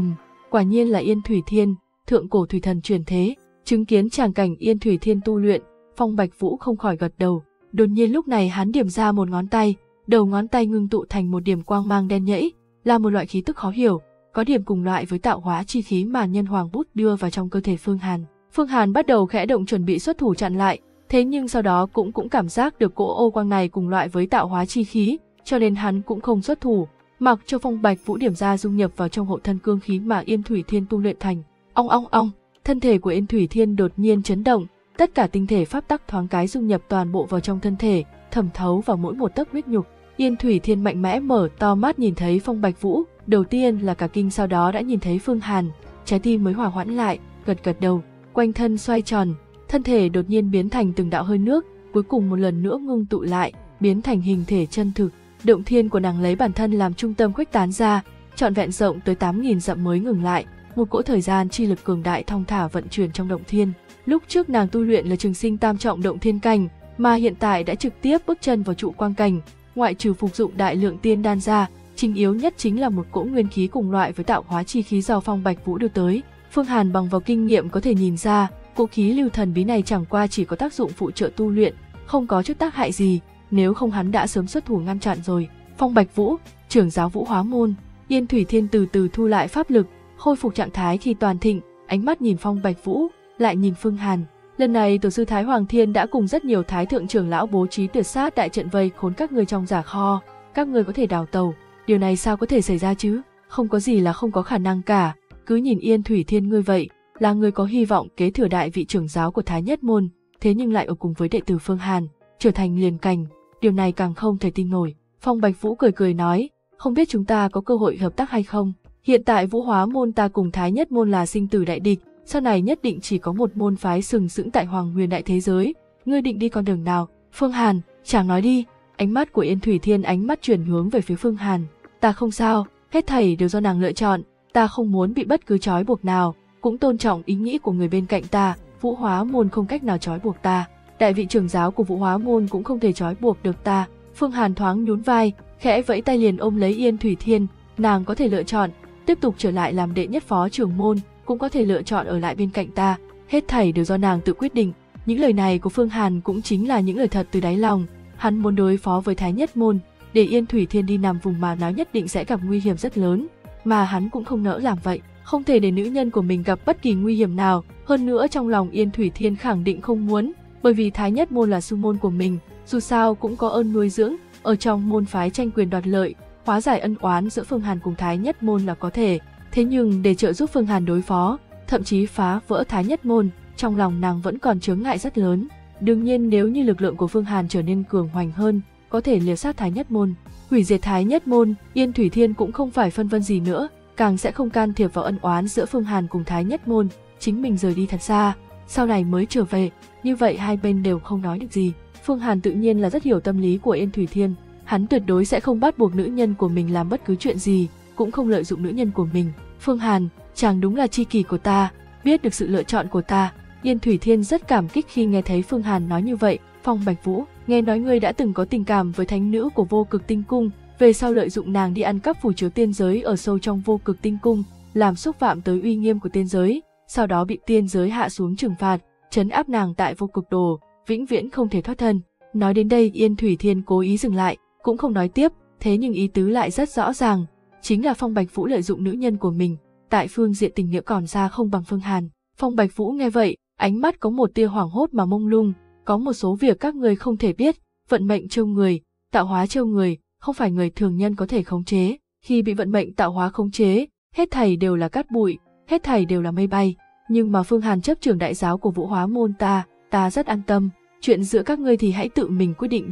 Quả nhiên là Yên Thủy Thiên, thượng cổ thủy thần chuyển thế. Chứng kiến tràng cảnh Yên Thủy Thiên tu luyện, Phong Bạch Vũ không khỏi gật đầu. Đột nhiên lúc này hắn điểm ra một ngón tay, đầu ngón tay ngưng tụ thành một điểm quang mang đen nhẫy, là một loại khí tức khó hiểu, có điểm cùng loại với tạo hóa chi khí mà Nhân Hoàng Bút đưa vào trong cơ thể Phương Hàn. Phương Hàn bắt đầu khẽ động chuẩn bị xuất thủ chặn lại, thế nhưng sau đó cũng cảm giác được cỗ ô quang này cùng loại với tạo hóa chi khí, cho nên hắn cũng không xuất thủ, mặc cho Phong Bạch Vũ điểm ra dung nhập vào trong hộ thân cương khí mà Yên Thủy Thiên tu luyện thành. Ong ong ong, thân thể của Yên Thủy Thiên đột nhiên chấn động, tất cả tinh thể pháp tắc thoáng cái dung nhập toàn bộ vào trong thân thể, thẩm thấu vào mỗi một tấc huyết nhục. Yên Thủy Thiên mạnh mẽ mở to mắt nhìn thấy Phong Bạch Vũ, đầu tiên là cả kinh, sau đó đã nhìn thấy Phương Hàn, trái tim mới hòa hoãn lại, gật đầu, quanh thân xoay tròn, thân thể đột nhiên biến thành từng đạo hơi nước, cuối cùng một lần nữa ngưng tụ lại, biến thành hình thể chân thực. Động thiên của nàng lấy bản thân làm trung tâm khuếch tán ra, trọn vẹn rộng tới 8.000 dặm mới ngừng lại. Một cỗ thời gian chi lực cường đại thong thả vận chuyển trong động thiên. Lúc trước nàng tu luyện là Trường Sinh Tam Trọng động thiên cảnh, mà hiện tại đã trực tiếp bước chân vào trụ quang cảnh. Ngoại trừ phục dụng đại lượng tiên đan ra, chính yếu nhất chính là một cỗ nguyên khí cùng loại với tạo hóa chi khí do Phong Bạch Vũ đưa tới. Phương Hàn bằng vào kinh nghiệm có thể nhìn ra, cỗ khí lưu thần bí này chẳng qua chỉ có tác dụng phụ trợ tu luyện, không có chút tác hại gì, nếu không hắn đã sớm xuất thủ ngăn chặn rồi. Phong Bạch Vũ, trưởng giáo Vũ Hóa Môn. Yên Thủy Thiên từ từ thu lại pháp lực, khôi phục trạng thái khi toàn thịnh, ánh mắt nhìn Phong Bạch Vũ, lại nhìn Phương Hàn. Lần này tổ sư Thái Hoàng Thiên đã cùng rất nhiều thái thượng trưởng lão bố trí tuyệt sát đại trận vây khốn các ngươi trong giả kho, các ngươi có thể đào tẩu, điều này sao có thể xảy ra chứ? Không có gì là không có khả năng cả. Cứ nhìn Yên Thủy Thiên ngươi vậy, là người có hy vọng kế thừa đại vị trưởng giáo của Thái Nhất môn, thế nhưng lại ở cùng với đệ tử Phương Hàn, trở thành liền cảnh, điều này càng không thể tin nổi. Phong Bạch Vũ cười nói, không biết chúng ta có cơ hội hợp tác hay không? Hiện tại Vũ Hóa môn ta cùng Thái Nhất môn là sinh tử đại địch, sau này nhất định chỉ có một môn phái sừng sững tại Hoàng Huyền đại thế giới, ngươi định đi con đường nào? Phương Hàn, chàng nói đi. Ánh mắt của Yên Thủy Thiên ánh mắt chuyển hướng về phía Phương Hàn. Ta không sao, hết thảy đều do nàng lựa chọn, ta không muốn bị bất cứ trói buộc nào, cũng tôn trọng ý nghĩ của người bên cạnh ta. Vũ Hóa môn không cách nào trói buộc ta, đại vị trưởng giáo của Vũ Hóa môn cũng không thể trói buộc được ta. Phương Hàn thoáng nhún vai, khẽ vẫy tay liền ôm lấy Yên Thủy Thiên, nàng có thể lựa chọn tiếp tục trở lại làm đệ nhất phó trưởng môn, cũng có thể lựa chọn ở lại bên cạnh ta, hết thảy đều do nàng tự quyết định. Những lời này của Phương Hàn cũng chính là những lời thật từ đáy lòng, hắn muốn đối phó với Thái Nhất môn, để Yên Thủy Thiên đi nằm vùng mà nó nhất định sẽ gặp nguy hiểm rất lớn, mà hắn cũng không nỡ làm vậy, không thể để nữ nhân của mình gặp bất kỳ nguy hiểm nào. Hơn nữa trong lòng Yên Thủy Thiên khẳng định không muốn, bởi vì Thái Nhất môn là sư môn của mình, dù sao cũng có ơn nuôi dưỡng, ở trong môn phái tranh quyền đoạt lợi, hóa giải ân oán giữa Phương Hàn cùng Thái Nhất môn là có thể. Thế nhưng để trợ giúp Phương Hàn đối phó, thậm chí phá vỡ Thái Nhất môn, trong lòng nàng vẫn còn chướng ngại rất lớn. Đương nhiên nếu như lực lượng của Phương Hàn trở nên cường hoành hơn, có thể liệt sát Thái Nhất môn, hủy diệt Thái Nhất môn, Yên Thủy Thiên cũng không phải phân vân gì nữa, càng sẽ không can thiệp vào ân oán giữa Phương Hàn cùng Thái Nhất môn, chính mình rời đi thật xa, sau này mới trở về, như vậy hai bên đều không nói được gì. Phương Hàn tự nhiên là rất hiểu tâm lý của Yên Thủy Thiên, hắn tuyệt đối sẽ không bắt buộc nữ nhân của mình làm bất cứ chuyện gì, cũng không lợi dụng nữ nhân của mình. Phương Hàn, chàng đúng là tri kỷ của ta, biết được sự lựa chọn của ta. Yên Thủy Thiên rất cảm kích khi nghe thấy Phương Hàn nói như vậy. Phong Bạch Vũ, nghe nói ngươi đã từng có tình cảm với thánh nữ của Vô Cực Tinh Cung, về sau lợi dụng nàng đi ăn cắp phù chiếu tiên giới ở sâu trong Vô Cực Tinh Cung, làm xúc phạm tới uy nghiêm của tiên giới, sau đó bị tiên giới hạ xuống trừng phạt, trấn áp nàng tại Vô Cực Đồ, vĩnh viễn không thể thoát thân. Nói đến đây Yên Thủy Thiên cố ý dừng lại, cũng không nói tiếp, thế nhưng ý tứ lại rất rõ ràng, chính là Phong Bạch Vũ lợi dụng nữ nhân của mình, tại phương diện tình nghĩa còn xa không bằng Phương Hàn. Phong Bạch Vũ nghe vậy, ánh mắt có một tia hoảng hốt mà mông lung, có một số việc các người không thể biết, vận mệnh trêu người, tạo hóa trêu người, không phải người thường nhân có thể khống chế, khi bị vận mệnh tạo hóa khống chế, hết thảy đều là cát bụi, hết thảy đều là mây bay, nhưng mà Phương Hàn chấp trưởng đại giáo của Vũ Hóa môn ta rất an tâm, chuyện giữa các ngươi thì hãy tự mình quyết định đi,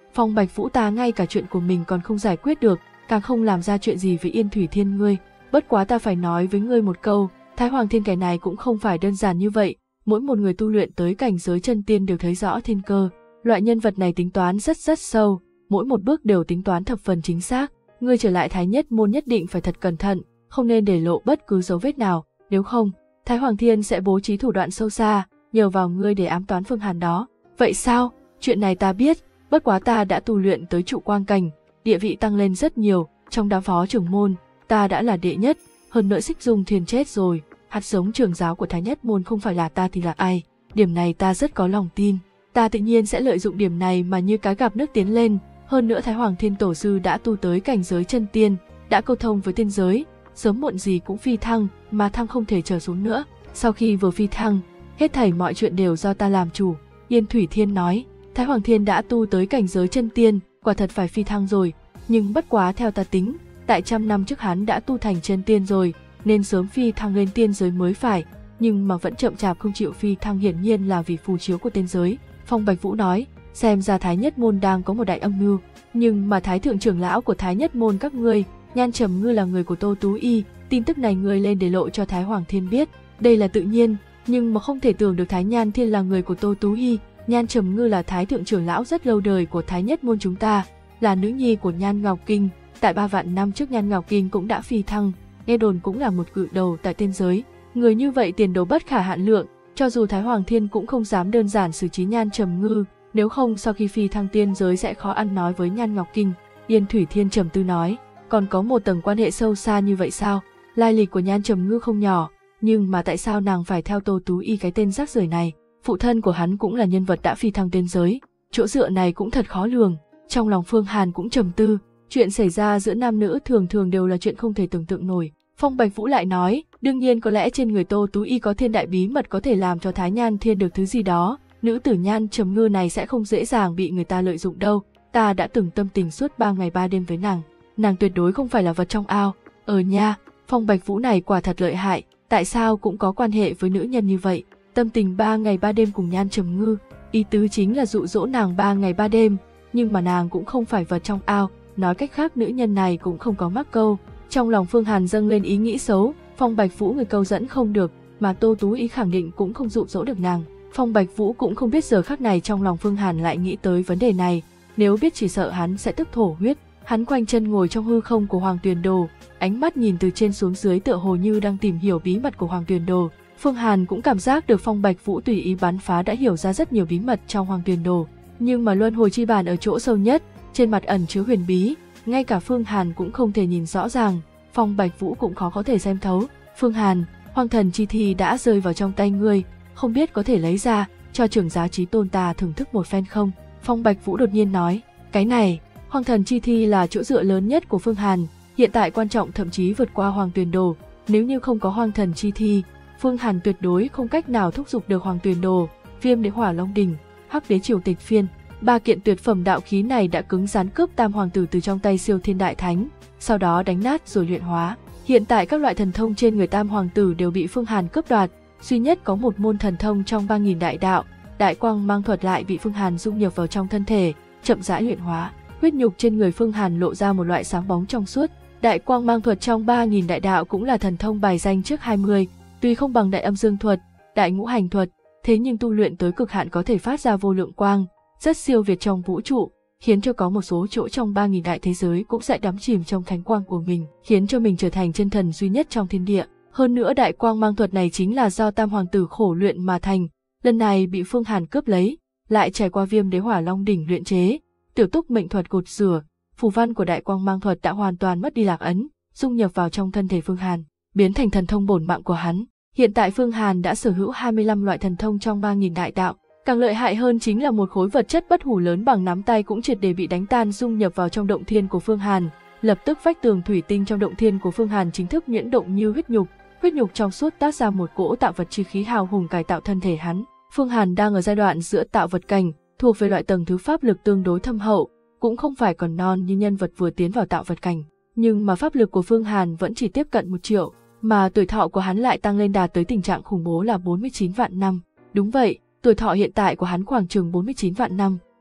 Phong Bạch Vũ, ta ngay cả chuyện của mình còn không giải quyết được, càng không làm ra chuyện gì với Yên Thủy Thiên ngươi. Bất quá ta phải nói với ngươi một câu, Thái Hoàng Thiên cái này cũng không phải đơn giản như vậy. Mỗi một người tu luyện tới cảnh giới chân tiên đều thấy rõ thiên cơ. Loại nhân vật này tính toán rất sâu, mỗi một bước đều tính toán thập phần chính xác. Ngươi trở lại Thái Nhất Môn nhất định phải thật cẩn thận, không nên để lộ bất cứ dấu vết nào, nếu không, Thái Hoàng Thiên sẽ bố trí thủ đoạn sâu xa, nhờ vào ngươi để ám toán Phương Hàn đó. Vậy sao? Chuyện này ta biết, bất quá ta đã tu luyện tới trụ quang cảnh, địa vị tăng lên rất nhiều, trong đám phó trưởng môn, ta đã là đệ nhất, hơn nữa Xích Dung Thiên chết rồi, hạt giống trưởng giáo của Thái Nhất Môn không phải là ta thì là ai, điểm này ta rất có lòng tin, ta tự nhiên sẽ lợi dụng điểm này mà như cá gặp nước tiến lên, hơn nữa Thái Hoàng Thiên Tổ sư đã tu tới cảnh giới chân tiên, đã câu thông với tiên giới, sớm muộn gì cũng phi thăng, mà thăng không thể trở xuống nữa, sau khi vừa phi thăng, hết thảy mọi chuyện đều do ta làm chủ. Yên Thủy Thiên nói, Thái Hoàng Thiên đã tu tới cảnh giới chân tiên, quả thật phải phi thăng rồi, nhưng bất quá theo ta tính, tại 100 năm trước hắn đã tu thành chân tiên rồi, nên sớm phi thăng lên tiên giới mới phải, nhưng mà vẫn chậm chạp không chịu phi thăng hiển nhiên là vì phù chiếu của tiên giới. Phong Bạch Vũ nói, xem ra Thái Nhất Môn đang có một đại âm mưu, nhưng mà Thái Thượng trưởng lão của Thái Nhất Môn các ngươi, Nhan Trầm Ngư là người của Tô Tú Y, tin tức này ngươi lên để lộ cho Thái Hoàng Thiên biết, đây là tự nhiên, nhưng mà không thể tưởng được Thái Nhan Thiên là người của Tô Tú Y. Nhan Trầm Ngư là Thái Thượng trưởng lão rất lâu đời của Thái Nhất Môn chúng ta, là nữ nhi của Nhan Ngọc Kinh, tại 3 vạn năm trước Nhan Ngọc Kinh cũng đã phi thăng, nghe đồn cũng là một cự đầu tại tiên giới, người như vậy tiền đồ bất khả hạn lượng, cho dù Thái Hoàng Thiên cũng không dám đơn giản xử trí Nhan Trầm Ngư, nếu không sau khi phi thăng tiên giới sẽ khó ăn nói với Nhan Ngọc Kinh. Yên Thủy Thiên trầm tư nói, còn có một tầng quan hệ sâu xa như vậy sao? Lai lịch của Nhan Trầm Ngư không nhỏ, nhưng mà tại sao nàng phải theo Tô Tú Y cái tên rác rưởi này? Phụ thân của hắn cũng là nhân vật đã phi thăng tiên giới, chỗ dựa này cũng thật khó lường. Trong lòng Phương Hàn cũng trầm tư, chuyện xảy ra giữa nam nữ thường thường đều là chuyện không thể tưởng tượng nổi. Phong Bạch Vũ lại nói, đương nhiên có lẽ trên người Tô Tú Y có thiên đại bí mật có thể làm cho Thái Nhan Thiên được thứ gì đó, nữ tử Nhan Trầm Ngư này sẽ không dễ dàng bị người ta lợi dụng đâu. Ta đã từng tâm tình suốt 3 ngày 3 đêm với nàng tuyệt đối không phải là vật trong ao. Nha, Phong Bạch Vũ này quả thật lợi hại, tại sao cũng có quan hệ với nữ nhân như vậy? Tâm tình 3 ngày 3 đêm cùng Nhan Trầm Ngư, ý tứ chính là dụ dỗ nàng 3 ngày 3 đêm, nhưng mà nàng cũng không phải vật trong ao, nói cách khác nữ nhân này cũng không có mắc câu. Trong lòng Phương Hàn dâng lên ý nghĩ xấu, Phong Bạch Vũ người câu dẫn không được, mà Tô Tú Y khẳng định cũng không dụ dỗ được nàng. Phong Bạch Vũ cũng không biết giờ khắc này trong lòng Phương Hàn lại nghĩ tới vấn đề này, nếu biết chỉ sợ hắn sẽ tức thổ huyết. Hắn khoanh chân ngồi trong hư không của Hoàng Tuyền Đồ, ánh mắt nhìn từ trên xuống dưới tựa hồ như đang tìm hiểu bí mật của Hoàng Tuyền Đồ. Phương Hàn cũng cảm giác được Phong Bạch Vũ tùy ý bắn phá đã hiểu ra rất nhiều bí mật trong Hoàng Tuyền Đồ, nhưng mà luân hồi chi bản ở chỗ sâu nhất, trên mặt ẩn chứa huyền bí, ngay cả Phương Hàn cũng không thể nhìn rõ ràng, Phong Bạch Vũ cũng khó có thể xem thấu. Phương Hàn, Hoàng Thần Chi Thi đã rơi vào trong tay ngươi, không biết có thể lấy ra cho trưởng giáo Chí Tôn ta thưởng thức một phen không? Phong Bạch Vũ đột nhiên nói, cái này, Hoàng Thần Chi Thi là chỗ dựa lớn nhất của Phương Hàn, hiện tại quan trọng thậm chí vượt qua Hoàng Tuyền Đồ, nếu như không có Hoàng Thần Chi Thi, Phương Hàn tuyệt đối không cách nào thúc giục được Hoàng Tuyền Đồ, Viêm Đế Hỏa Long Đỉnh, Hắc Đế Triều Tịch Phiên. 3 kiện tuyệt phẩm đạo khí này đã cứng rắn cướp Tam Hoàng Tử từ trong tay Siêu Thiên Đại Thánh, sau đó đánh nát rồi luyện hóa. Hiện tại các loại thần thông trên người Tam Hoàng Tử đều bị Phương Hàn cướp đoạt, duy nhất có một môn thần thông trong 3000 đại đạo, Đại Quang Mang Thuật lại bị Phương Hàn dung nhập vào trong thân thể, chậm rãi luyện hóa. Huyết nhục trên người Phương Hàn lộ ra một loại sáng bóng trong suốt. Đại Quang Mang Thuật trong 3000 đại đạo cũng là thần thông bài danh trước 20, tuy không bằng Đại Âm Dương Thuật, Đại Ngũ Hành Thuật, thế nhưng tu luyện tới cực hạn có thể phát ra vô lượng quang, rất siêu việt trong vũ trụ, khiến cho có một số chỗ trong 3000 đại thế giới cũng sẽ đắm chìm trong thánh quang của mình, khiến cho mình trở thành chân thần duy nhất trong thiên địa. Hơn nữa Đại Quang Mang Thuật này chính là do Tam Hoàng Tử khổ luyện mà thành, lần này bị Phương Hàn cướp lấy, lại trải qua Viêm Đế Hỏa Long Đỉnh luyện chế. Tiểu Túc mệnh thuật cột rửa, phù văn của Đại Quang Mang Thuật đã hoàn toàn mất đi lạc ấn, dung nhập vào trong thân thể Phương Hàn, biến thành thần thông bổn mạng của hắn. Hiện tại Phương Hàn đã sở hữu 25 loại thần thông trong 3000 đại đạo, càng lợi hại hơn chính là một khối vật chất bất hủ lớn bằng nắm tay cũng triệt để bị đánh tan dung nhập vào trong động thiên của Phương Hàn. Lập tức vách tường thủy tinh trong động thiên của Phương Hàn chính thức nhuyễn động như huyết nhục trong suốt tác ra một cỗ tạo vật chi khí hào hùng cải tạo thân thể hắn. Phương Hàn đang ở giai đoạn giữa tạo vật cảnh, thuộc về loại tầng thứ pháp lực tương đối thâm hậu, cũng không phải còn non như nhân vật vừa tiến vào tạo vật cảnh, nhưng mà pháp lực của Phương Hàn vẫn chỉ tiếp cận 1 triệu, mà tuổi thọ của hắn lại tăng lên đạt tới tình trạng khủng bố là 49 vạn năm. Đúng vậy, tuổi thọ hiện tại của hắn khoảng chừng 49 vạn năm.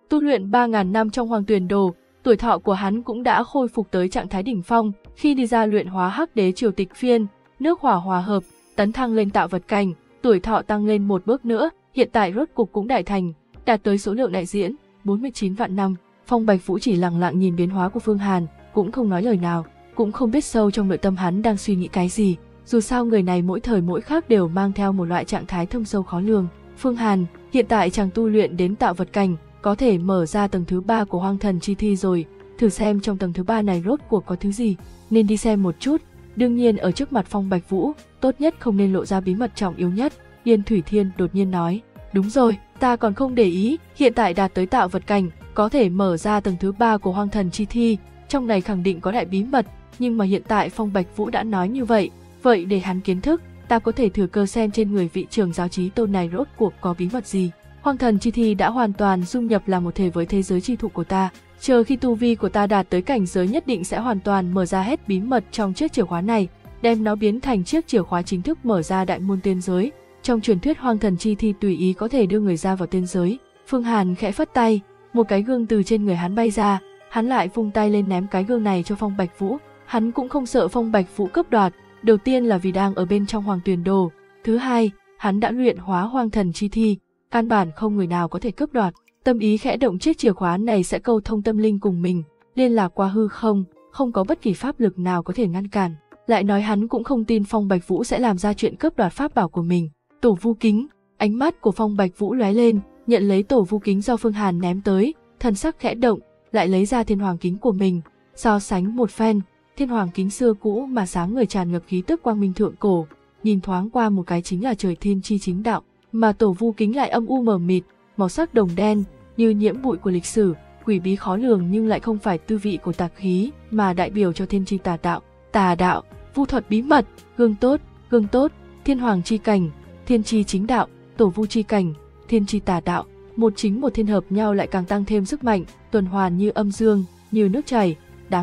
Tu luyện 3.000 năm trong Hoàng Tuyền Đồ, tuổi thọ của hắn cũng đã khôi phục tới trạng thái đỉnh phong. Khi đi ra luyện hóa Hắc Đế Triều Tịch Phiên, nước hỏa hòa hợp, tấn thăng lên tạo vật cảnh, tuổi thọ tăng lên một bước nữa, hiện tại rốt cục cũng đại thành, đạt tới số lượng đại diễn, 49 vạn năm. Phong Bạch Vũ chỉ lặng lặng nhìn biến hóa của Phương Hàn, cũng không nói lời nào, cũng không biết sâu trong nội tâm hắn đang suy nghĩ cái gì. Dù sao người này mỗi thời mỗi khác đều mang theo một loại trạng thái thâm sâu khó lường. Phương Hàn, hiện tại chàng tu luyện đến tạo vật cảnh, có thể mở ra tầng thứ 3 của Hoang Thần Chi Thi rồi, thử xem trong tầng thứ 3 này rốt cuộc có thứ gì, nên đi xem một chút. Đương nhiên ở trước mặt Phong Bạch Vũ, tốt nhất không nên lộ ra bí mật trọng yếu nhất. Yên Thủy Thiên đột nhiên nói, đúng rồi, ta còn không để ý, hiện tại đạt tới tạo vật cảnh, có thể mở ra tầng thứ 3 của Hoang Thần Chi Thi, trong này khẳng định có đại bí mật, nhưng mà hiện tại Phong Bạch Vũ đã nói như vậy, vậy để hắn kiến thức, ta có thể thừa cơ xem trên người vị trưởng giáo chí tôn này rốt cuộc có bí mật gì. Hoang Thần Chi Thi đã hoàn toàn dung nhập là một thể với thế giới chi thụ của ta, chờ khi tu vi của ta đạt tới cảnh giới nhất định sẽ hoàn toàn mở ra hết bí mật trong chiếc chìa khóa này, đem nó biến thành chiếc chìa khóa chính thức mở ra đại môn tiên giới. Trong truyền thuyết Hoang Thần Chi Thi tùy ý có thể đưa người ra vào tiên giới. Phương Hàn khẽ phất tay, một cái gương từ trên người hắn bay ra, hắn lại vung tay lên ném cái gương này cho Phong Bạch Vũ. Hắn cũng không sợ Phong Bạch Vũ cướp đoạt, đầu tiên là vì đang ở bên trong Hoàng Tuyền Đồ, thứ hai, hắn đã luyện hóa Hoang Thần Chi Thi, căn bản không người nào có thể cướp đoạt. Tâm ý khẽ động, chiếc chìa khóa này sẽ câu thông tâm linh cùng mình, liên lạc qua hư không, không có bất kỳ pháp lực nào có thể ngăn cản. Lại nói hắn cũng không tin Phong Bạch Vũ sẽ làm ra chuyện cướp đoạt pháp bảo của mình. Tổ vu kính, ánh mắt của Phong Bạch Vũ lóe lên, nhận lấy tổ vu kính do Phương Hàn ném tới, thần sắc khẽ động, lại lấy ra thiên hoàng kính của mình, so sánh một phen, thiên hoàng kính xưa cũ mà sáng người tràn ngập khí tức quang minh thượng cổ, nhìn thoáng qua một cái chính là trời thiên chi chính đạo, mà tổ vu kính lại âm u mờ mịt, màu sắc đồng đen, như nhiễm bụi của lịch sử, quỷ bí khó lường nhưng lại không phải tư vị của tà khí, mà đại biểu cho thiên chi tà đạo, vu thuật bí mật, gương tốt, thiên hoàng chi cảnh, thiên chi chính đạo, tổ vu chi cảnh, thiên chi tà đạo, một chính một thiên hợp nhau lại càng tăng thêm sức mạnh, tuần hoàn như âm dương, như nước chảy.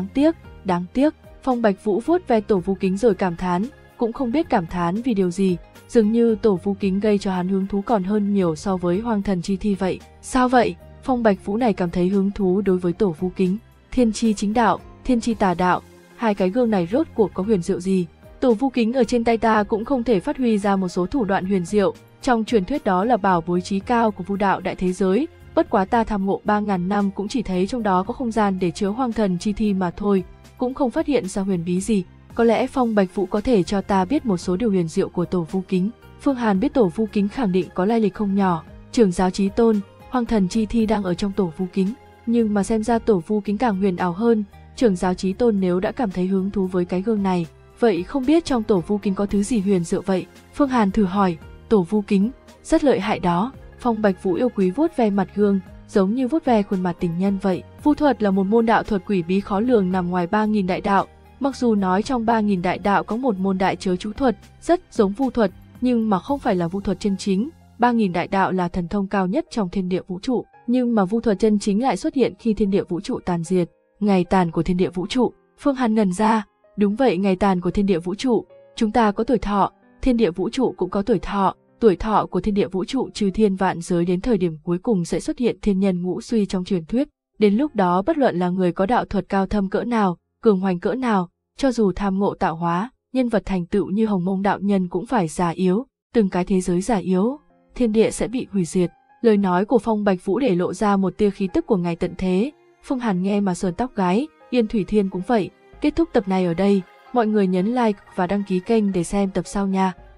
Đáng tiếc, Phong Bạch Vũ vuốt ve tổ vu kính rồi cảm thán, cũng không biết cảm thán vì điều gì, dường như tổ vu kính gây cho hắn hứng thú còn hơn nhiều so với Hoang Thần Chi Thi vậy. Sao vậy? Phong Bạch Vũ này cảm thấy hứng thú đối với tổ vu kính, thiên chi chính đạo, thiên chi tà đạo, hai cái gương này rốt cuộc có huyền diệu gì? Tổ vu kính ở trên tay ta cũng không thể phát huy ra một số thủ đoạn huyền diệu, trong truyền thuyết đó là bảo bối chí cao của vu đạo đại thế giới, bất quá ta tham ngộ 3.000 năm cũng chỉ thấy trong đó có không gian để chứa Hoang Thần Chi Thi mà thôi, cũng không phát hiện ra huyền bí gì. Có lẽ Phong Bạch Vũ có thể cho ta biết một số điều huyền diệu của tổ vu kính. Phương Hàn biết tổ vu kính khẳng định có lai lịch không nhỏ, trưởng giáo chí tôn, Hoang Thần Chi Thi đang ở trong tổ vu kính, nhưng mà xem ra tổ vu kính càng huyền ảo hơn. Trưởng giáo chí tôn nếu đã cảm thấy hứng thú với cái gương này, vậy không biết trong tổ vu kính có thứ gì huyền diệu vậy? Phương Hàn thử hỏi. Tổ vu kính rất lợi hại đó. Phong Bạch Vũ yêu quý vuốt ve mặt gương, giống như vuốt ve khuôn mặt tình nhân vậy. Vu thuật là một môn đạo thuật quỷ bí khó lường nằm ngoài 3.000 đại đạo. Mặc dù nói trong 3.000 đại đạo có một môn đại chớ chú thuật, rất giống vu thuật, nhưng mà không phải là vu thuật chân chính. 3.000 đại đạo là thần thông cao nhất trong thiên địa vũ trụ, nhưng mà vu thuật chân chính lại xuất hiện khi thiên địa vũ trụ tàn diệt. Ngày tàn của thiên địa vũ trụ. Phương Hàn ngẩn ra. Đúng vậy, ngày tàn của thiên địa vũ trụ. Chúng ta có tuổi thọ, thiên địa vũ trụ cũng có tuổi thọ. Tuổi thọ của thiên địa vũ trụ trừ thiên vạn giới đến thời điểm cuối cùng sẽ xuất hiện thiên nhân ngũ suy trong truyền thuyết. Đến lúc đó bất luận là người có đạo thuật cao thâm cỡ nào, cường hoành cỡ nào, cho dù tham ngộ tạo hóa, nhân vật thành tựu như Hồng Mông đạo nhân cũng phải già yếu, từng cái thế giới già yếu, thiên địa sẽ bị hủy diệt. Lời nói của Phong Bạch Vũ để lộ ra một tia khí tức của ngày tận thế. Phương Hàn nghe mà sờn tóc gáy, Yên Thủy Thiên cũng vậy. Kết thúc tập này ở đây, mọi người nhấn like và đăng ký kênh để xem tập sau nha.